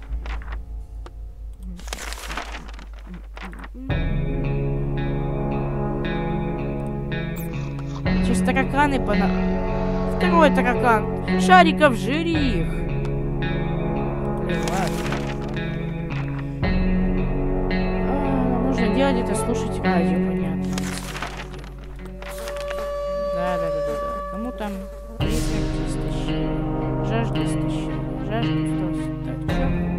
Сейчас тараканы Второй таракан! Шариков, жри их! Нужно делать это, слушать радио, понятно. Да. Кому там признаки истощения? Жажда истощения. Жажда усталости. Так, что?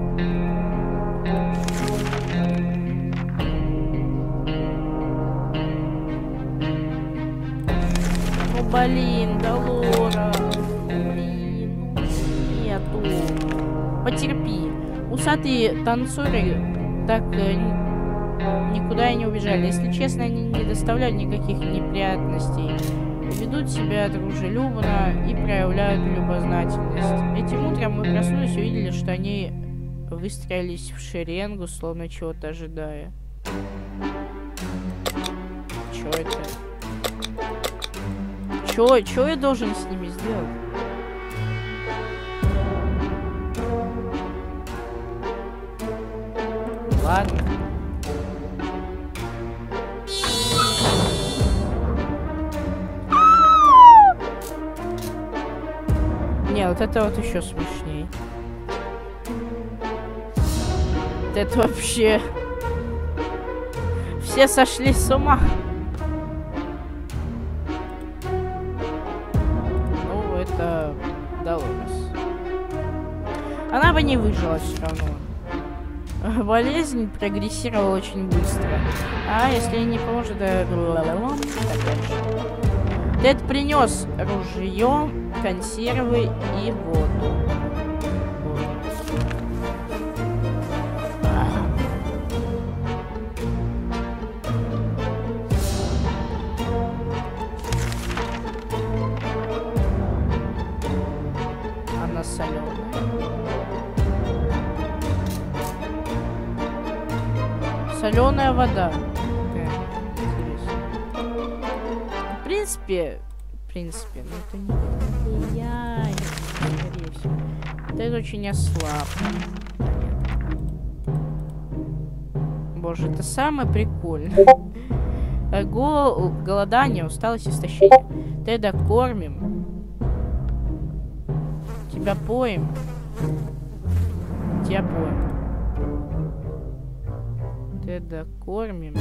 Блин, Долора. Блин, нету. Потерпи. Усатые танцоры так никуда и не убежали. Если честно, они не доставляют никаких неприятностей. Ведут себя дружелюбно и проявляют любознательность. Этим утром мы проснулись и увидели, что они выстроились в шеренгу, словно чего-то ожидая. Чё это? Чё я должен с ними сделать? Ладно. Не, вот это вот еще смешней. Вот это вообще... Все сошли с ума. Ну, это Долорес. Она бы не выжила все равно. Болезнь прогрессировала очень быстро. А если не поможет, да... Тед принес ружье, консервы и воду. Она соленая. Соленая вода. В принципе, но это не я, скорее всего. Это очень ослаб. Боже, это самое прикольное. Голодание, усталость, истощение. Теда кормим. Тебя поем. Тебя поем. Теда кормим.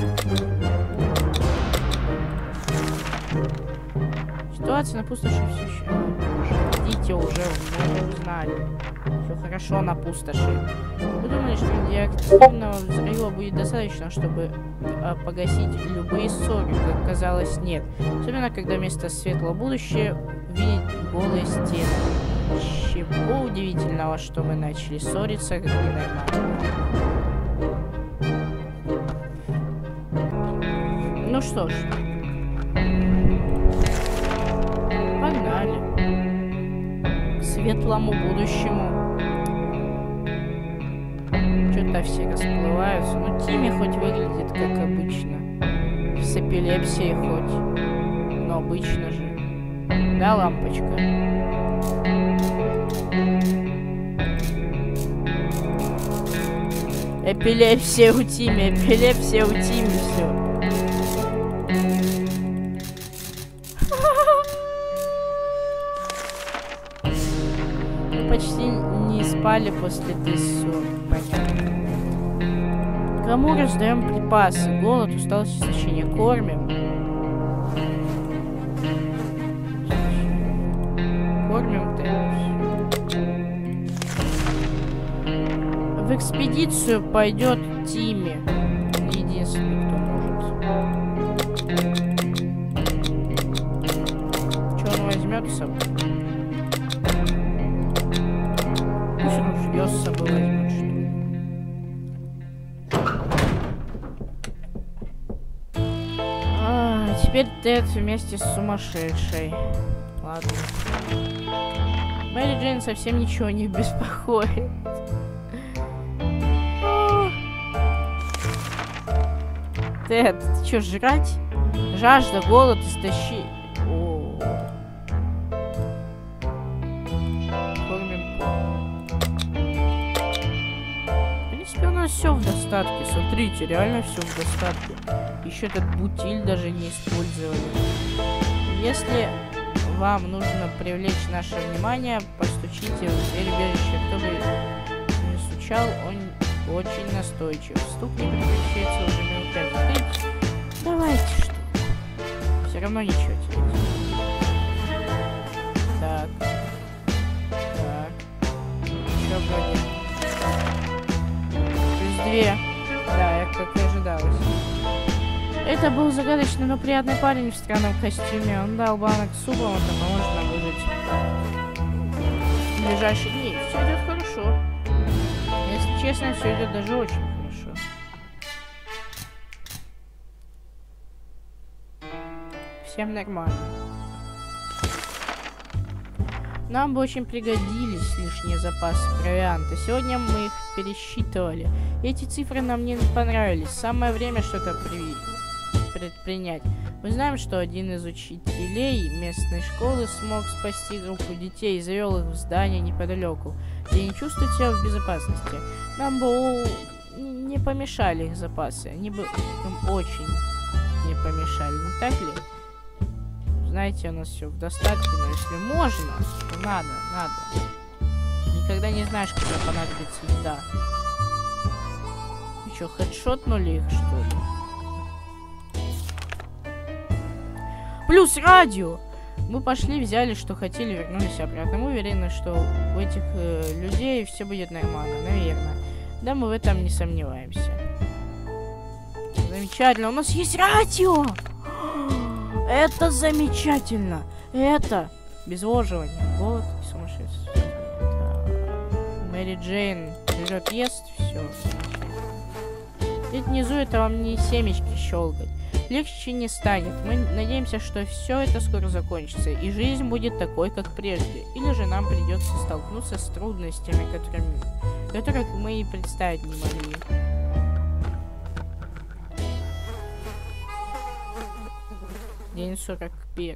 Ситуация на пустоши все еще. Идите уже, мы узнали. Все хорошо на пустоши. Вы думали, что радиоактивного взрыва будет достаточно, чтобы погасить любые ссоры? Как казалось, нет. Особенно, когда вместо светлого будущего видеть голые стены. Чего удивительного, что мы начали ссориться, как ненормально. Ну что ж. Погнали. К светлому будущему. Что-то все расплываются. Ну, Тимми хоть выглядит как обычно. С эпилепсией хоть. Но обычно же. Да, лампочка? Эпилепсия у Тимми, эпилепсия у Тимми, все. Почти не спали после ссор. Кому раздаем припасы? Голод, усталость, истощение. Кормим. Кормим Теус. В экспедицию пойдет Тимми. Единственный, кто может. Что он возьмет с собой? С собой возьмет, что ли. Теперь Тед вместе с сумасшедшей. Ладно. Мэри Джейн совсем ничего не беспокоит. Тед, ты что, жрать? Жажда, голод, истощи. Все в достатке, смотрите, реально все в достатке. Еще этот бутиль даже не использовали. Если вам нужно привлечь наше внимание, постучите в дверь убежища. Кто бы не стучал, он очень настойчив. Стук не прекращается уже минут 5. Давайте что. Все равно ничего терять. Так. Еще вроде. Да, как и ожидалось. Это был загадочный, но приятный парень в странном костюме. Он дал банок с супом, это поможет нам выжить в ближайшие дни. Все идет хорошо. Если честно, все идет даже очень хорошо. Всем нормально. Нам бы очень пригодились лишние запасы провианта. Сегодня мы их пересчитывали. Эти цифры нам не понравились. Самое время что-то предпринять. Мы знаем, что один из учителей местной школы смог спасти группу детей и завел их в здание неподалеку, где они чувствуют себя в безопасности. Нам бы не помешали их запасы. Они бы им очень не помешали, не так ли? Знаете, у нас все в достатке, но если можно, то надо. Никогда не знаешь, когда понадобится еда. Вы что, хедшотнули их, что ли? Плюс радио! Мы пошли, взяли, что хотели, вернулись обратно. Мы уверены, что у этих людей все будет нормально, наверное. Да, мы в этом не сомневаемся. Замечательно, у нас есть радио! Это замечательно! Это обезвоживание, голод и сумасшествие. Мэри Джейн берет, ест, все. Здесь внизу это вам не семечки щелкать. Легче не станет. Мы надеемся, что все это скоро закончится, и жизнь будет такой, как прежде. Или же нам придется столкнуться с трудностями, которых мы и представить не могли. День 41.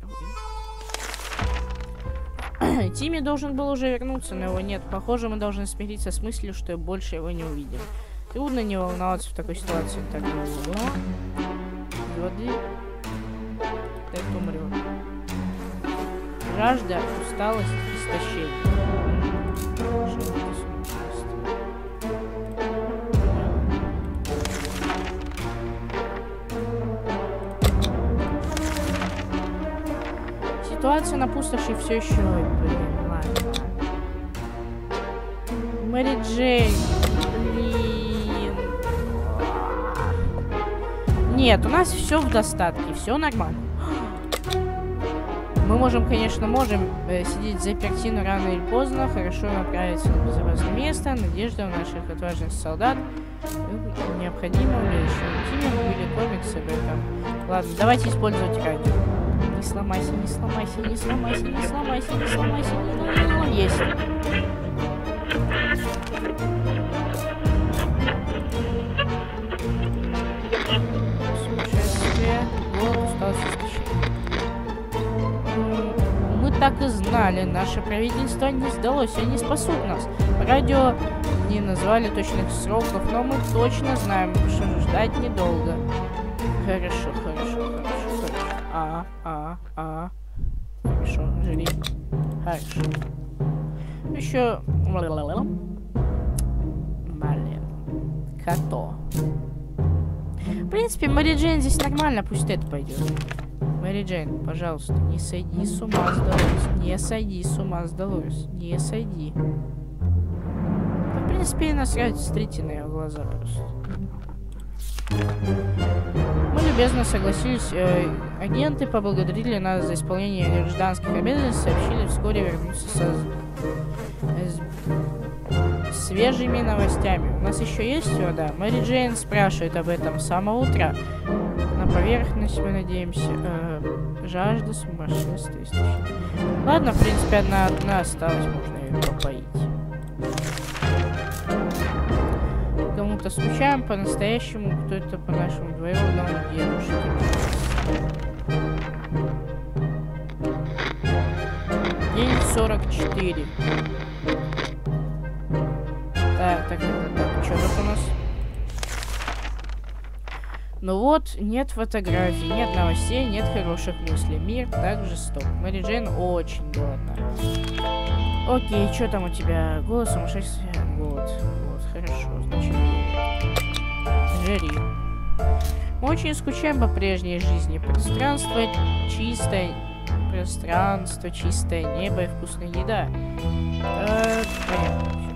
Тимми должен был уже вернуться, но его нет. Похоже, мы должны смириться с мыслью, что больше его не увидим. Трудно не волноваться в такой ситуации. Так было. Воды. Так умрет. Жажда, усталость, истощение. Ситуация на пустоши все еще. Блин, ладно. Мэри Джейн. Блин. Нет, у нас все в достатке, все нормально. Мы можем, конечно, сидеть заперти, но рано или поздно хорошо направиться на безопасное место. Надежда у наших отважных солдат. Необходимо увеличить. Тимми были комиксы об этом. Ладно, давайте использовать радио. Не сломайся, не сломайся, не сломайся, не сломайся, не сломайся, не сломайся. Есть. Сумасшествие. Голод, усталость, истощение. Мы так и знали, наше правительство не сдалось, они спасут нас. По радио не назвали точных сроков, но мы точно знаем, что ждать недолго. Хорошо. Хорошо, жри. Хорошо. Еще... Блин. Като. В принципе, Мэри Джейн здесь нормально, пусть это пойдет. Мэри Джейн, пожалуйста, не сойди с ума с Долорес. Не сойди с ума с Долорес. Не сойди. Да, в принципе, насрать, смотрите на ее глаза просто. Мы любезно согласились. Агенты поблагодарили нас за исполнение гражданских обязанностей, сообщили вскоре вернуться со свежими новостями. У нас еще есть вода? Мэри Джейн спрашивает об этом с самого утра. На поверхность мы надеемся. Жажда, сумасшествие, истощение. Ладно, в принципе, одна осталась, можно ее попоить. Кому-то скучаем по-настоящему, кто-то по нашему двоюродному дедушке. День 44. Так, что тут у нас? Ну вот, нет фотографий, нет новостей, нет хороших мыслей. Мир так жесток. Мэри Джейн очень голодна. Окей, что там у тебя? Голос, сумасшествие, голод. Хорошо, значит, жри. Мы очень скучаем по прежней жизни. Пространство, чистое небо и вкусная еда. Понятно.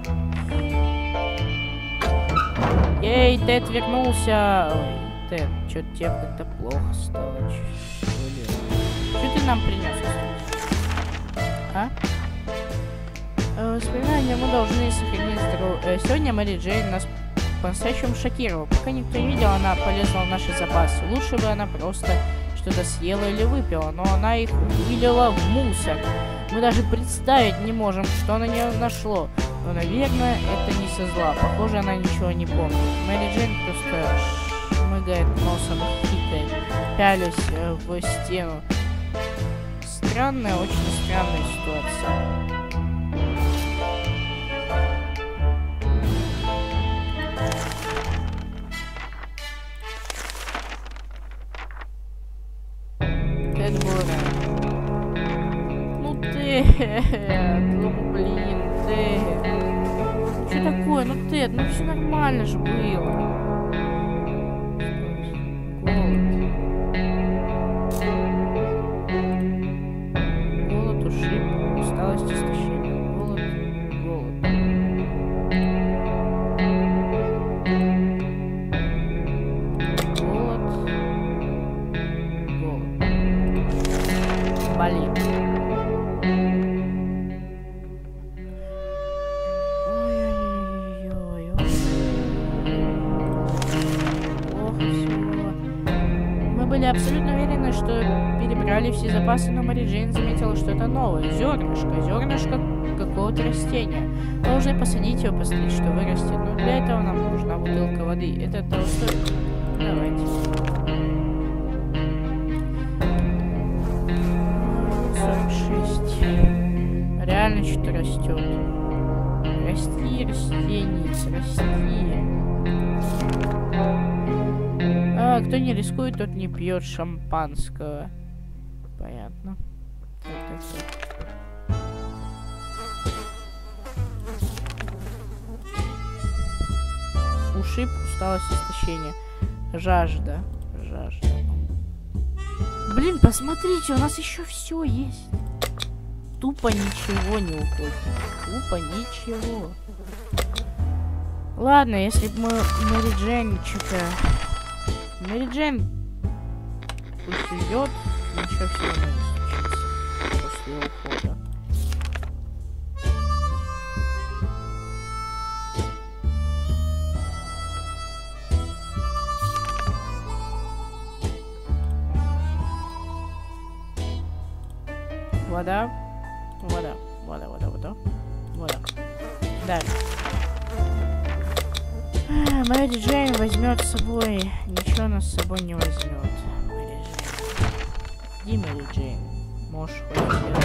Эй, Тед вернулся. Ой, Тед, что-то тебе как-то плохо стало. Что ты нам принес? А? Воспоминания мы должны сохранить здоровье. Сегодня Мэри Джейн нас по-настоящему шокировала. Пока никто не видел, она полезла в наши запасы. Лучше бы она просто что-то съела или выпила, но она их вылила в мусор. Мы даже представить не можем, что на нее нашло. Но, наверное, это не со зла. Похоже, она ничего не помнит. Мэри Джейн просто шмыгает носом, хикает, пялясь в стену. Странная, очень странная ситуация. Ну блин, Тед. Что такое? Ну Тед, ну все нормально же было. Голод, ушиб, усталость, истощение. Голод. Болит. Абсолютно уверены, что перебрали все запасы, но Мэри Джейн заметила, что это новое зернышко какого-то растения. Должны посадить его, посмотреть, что вырастет. Но для этого нам нужна бутылка воды. Это того стоит. Давайте. 46. Реально что-то растет. Расти, растениец, расти. Кто не рискует, тот не пьет шампанского. Понятно. Так. Ушиб, усталость, истощение. Жажда. Блин, посмотрите, у нас еще все есть. Тупо ничего не уходит. Тупо ничего. Ладно, если бы мы Мэри Джейн что-то... Мэри Джейн пусть уйдет, ничего все равно не случится после ухода. Вода. Далее. Мэри Джейн возьмет с собой. Ничего нас с собой не возьмет. Мэри Джейн. Иди, Мэри Джейн. Можешь хоть сделать.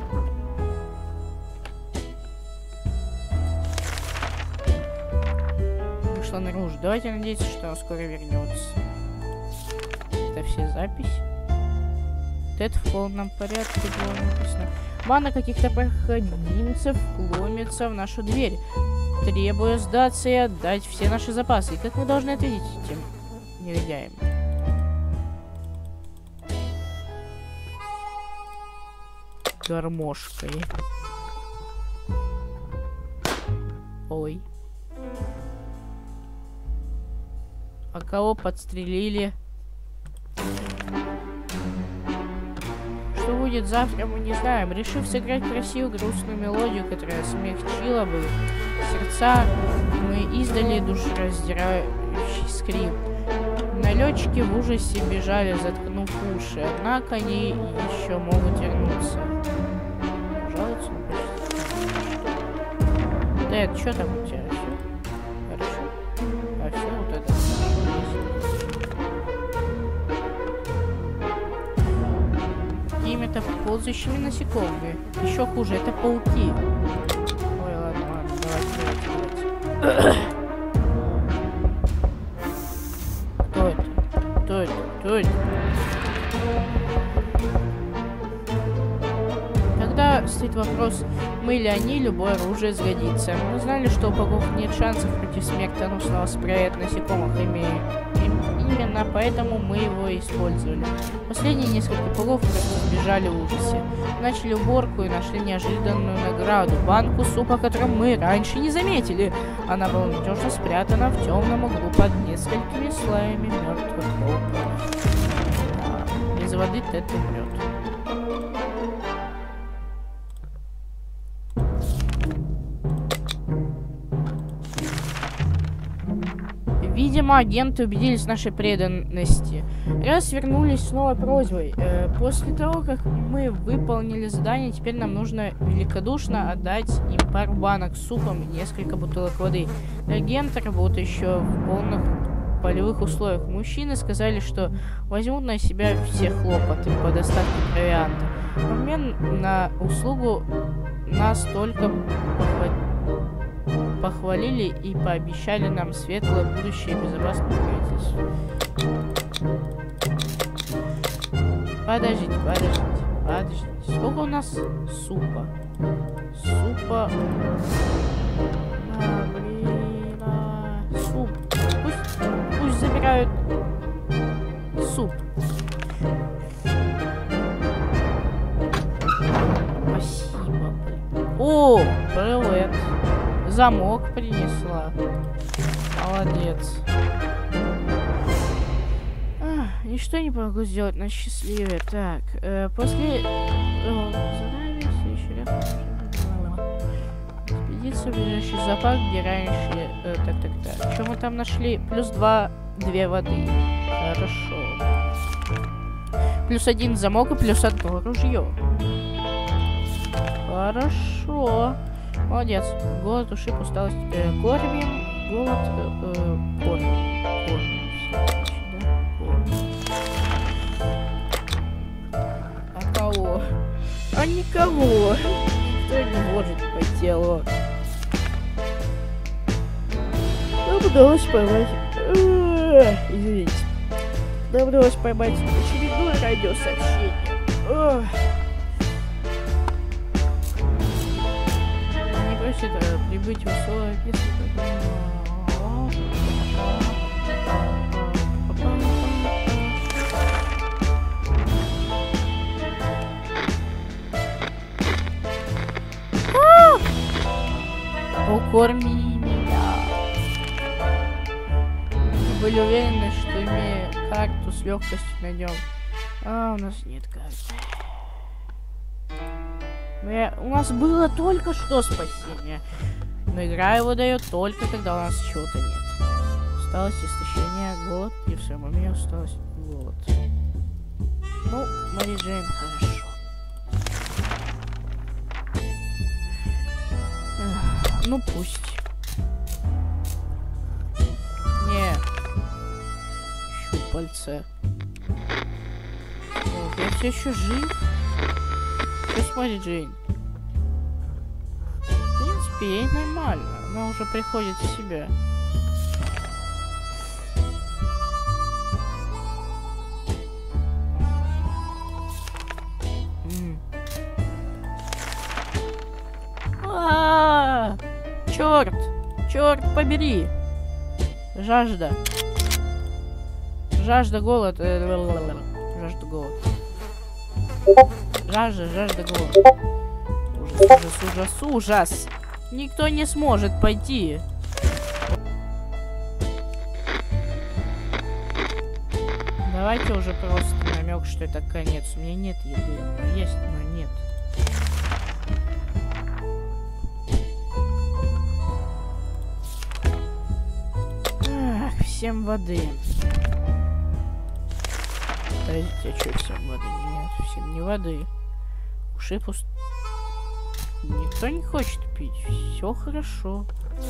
Вышла наружу. Давайте надеяться, что она скоро вернется. Это все записи. Тед в полном порядке, было написано. Банда каких-то проходимцев ломится в нашу дверь, требуя сдаться и отдать все наши запасы. И как мы должны ответить этим негодяям? Гармошкой. Ой. А кого подстрелили? Что будет завтра, мы не знаем. Решив сыграть красивую грустную мелодию, которая смягчила бы сердца, мы издали душераздирающий скрип. Налетчики в ужасе бежали, заткнув уши, однако они еще могут вернуться. Жалуются на почти. Тед, что там у тебя? Все? Хорошо. А все вот это. Какими-то ползающими насекомыми. Еще хуже, это пауки. Ой, ладно, давайте. Кто это? Когда стоит вопрос, мы или они, любое оружие сгодится. Мы знали, что у богов нет шансов против смертоносного спрея от насекомых, именно поэтому мы его использовали. Последние несколько богов просто сбежали в ужасе. Начали уборку и нашли неожиданную награду. Банку супа, которую мы раньше не заметили. Она была надежно спрятана в темном углу под несколькими слоями мертвых пауков. Без воды Тед умрет. Видимо, Видимо, агенты убедились в нашей преданности. Раз вернулись с новой просьбой. После того, как мы выполнили задание, теперь нам нужно великодушно отдать им пару банок с супом и несколько бутылок воды. Агенты, работающие в полных полевых условиях, мужчины сказали, что возьмут на себя все хлопоты по доставке провианта. В обмен на услугу нас только похвалили и пообещали нам светлое будущее и безопасное строительство. Подождите. Сколько у нас супа? Суп. Пусть забирают суп. Спасибо. О, привет. Замок принесла. Молодец. Ничто не могу сделать нас счастливее. Так, после экспедиция в ближайший зоопарк, где раньше... Так. Что мы там нашли? +2 воды. Хорошо. +1 замок и +1 ружье. Хорошо. Молодец. Голод, ушиб, усталость кормим. Голод кормим. А кого? А никого. Никто не может по телу. Нам удалось поймать... Извините. Нам удалось поймать очередное радиосообщение. Они просят прибыть в условиях, если... Укорми меня. Мы были уверены, что имея карту с легкостью найдем. А у нас нет карты. У нас было только что спасение. Но игра его дает только когда у нас чего-то нет. Усталость, истощение, голод. И в самом деле усталость, голод. Ну, Мэри Джейн, хорошо. Ну пусть. Не. Щупальца. О, я все еще жив. Что с Мэри Джейн? В принципе, ей нормально. Она уже приходит в себя. Черт побери! Жажда, голод. Жажда, голод. Ужас. Никто не сможет пойти. Давайте уже просто намек, что это конец. У меня нет еды. Есть, но нет. Всем воды. Подождите, а что всем воды? Нет, всем не воды. Уши пуст... Никто не хочет пить. Все хорошо.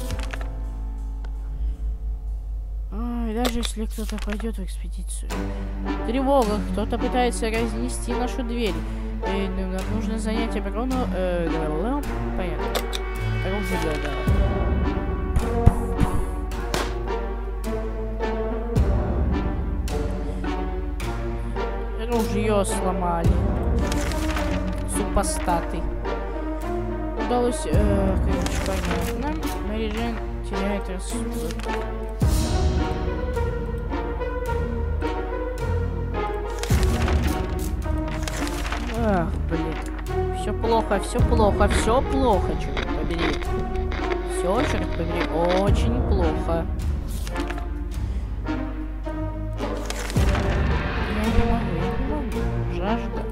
Ой, даже если кто-то пойдет в экспедицию. Тревога. Кто-то пытается разнести нашу дверь. Нам нужно занять оборону. Понятно. Оружие, да. Ружье сломали. Супостаты. Удалось, короче, понятно. Мэри Джейн теряет рассудок. Ах, блин. Все плохо, черт побери. Все, черт побери, очень плохо. Жажда.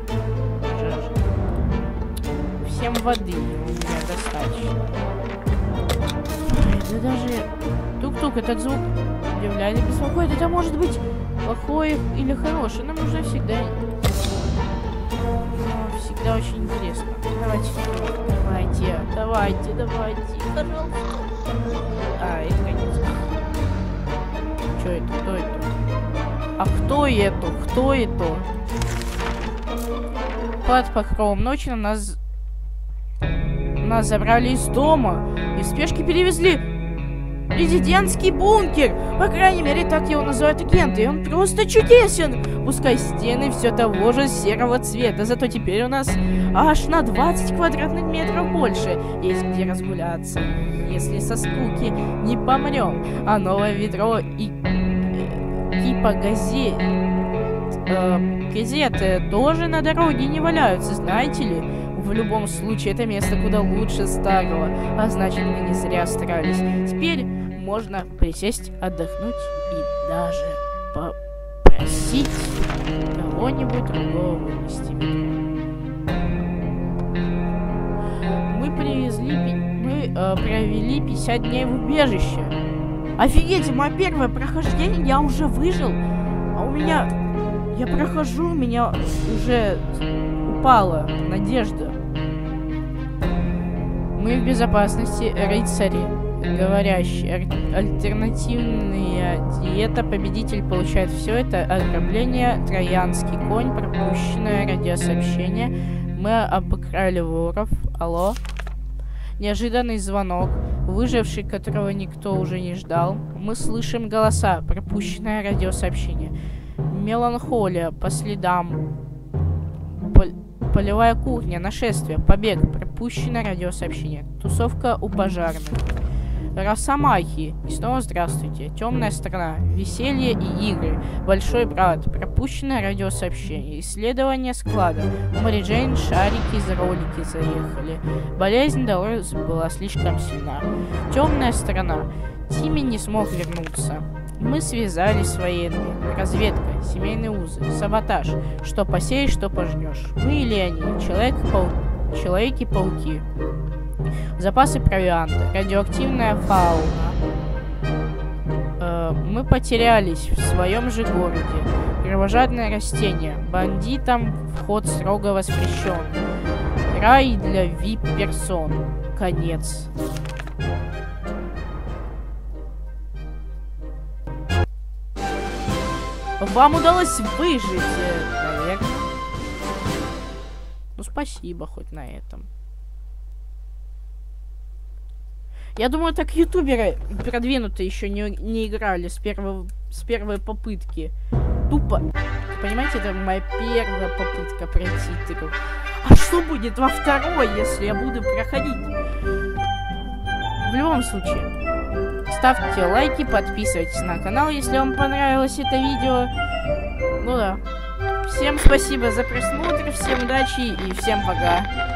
Всем воды у меня достаточно. Ой, да даже... Тук-тук, этот звук удивляет и беспокоит. Это может быть плохое или хорошее. Нам нужно всегда... Всегда очень интересно. Давайте. Пожалуйста. Это конец. Что это? Кто это? А кто это? Под покровом ночи нас забрали из дома и в спешке перевезли в резидентский бункер. По крайней мере, так его называют агенты. И он просто чудесен. Пускай стены все того же серого цвета, зато теперь у нас аж на 20 квадратных метров больше. Есть где разгуляться, если со скуки не помрем. А новое ведро и типа газеты тоже на дороге не валяются, знаете ли? В любом случае, это место куда лучше старого, а значит, мы не зря старались. Теперь можно присесть, отдохнуть и даже попросить кого-нибудь другого вынести ведро. Мы провели 50 дней в убежище. Офигеть, мое первое прохождение, я уже выжил. А у меня... Я прохожу, у меня уже упала надежда. Мы в безопасности, рыцари, говорящие. Альтернативная диета. Победитель получает все это. Ограбление, троянский конь, пропущенное радиосообщение. Мы обыграли воров. Алло. Неожиданный звонок, выживший, которого никто уже не ждал. Мы слышим голоса, пропущенное радиосообщение. Меланхолия, по следам. Полевая кухня, нашествие, побег, пропущенное радиосообщение. Тусовка у пожарных. Росомахи. И снова здравствуйте. Темная сторона. Веселье и игры. Большой брат. Пропущенное радиосообщение. Исследование склада. У Мэри Джейн шарики за ролики заехали. Болезнь Долорес была слишком сильна. Темная сторона. Тимми не смог вернуться. Мы связались с военными. Разведка. Семейные узы. Саботаж. Что посеешь, что пожнешь. Мы или они. Человеки-пауки. Запасы провианта. Радиоактивная фауна. Мы потерялись в своем же городе. Кровожадное растение. Бандитам вход строго воспрещен. Рай для VIP-персон. Конец. Вам удалось выжить, наверное. Ну, спасибо хоть на этом. Я думаю, так ютуберы продвинутые еще не играли с первой попытки. Тупо. Понимаете, это моя первая попытка пройти игру. А что будет во второй, если я буду проходить? В любом случае, ставьте лайки, подписывайтесь на канал, если вам понравилось это видео. Ну да. Всем спасибо за просмотр, всем удачи и всем пока.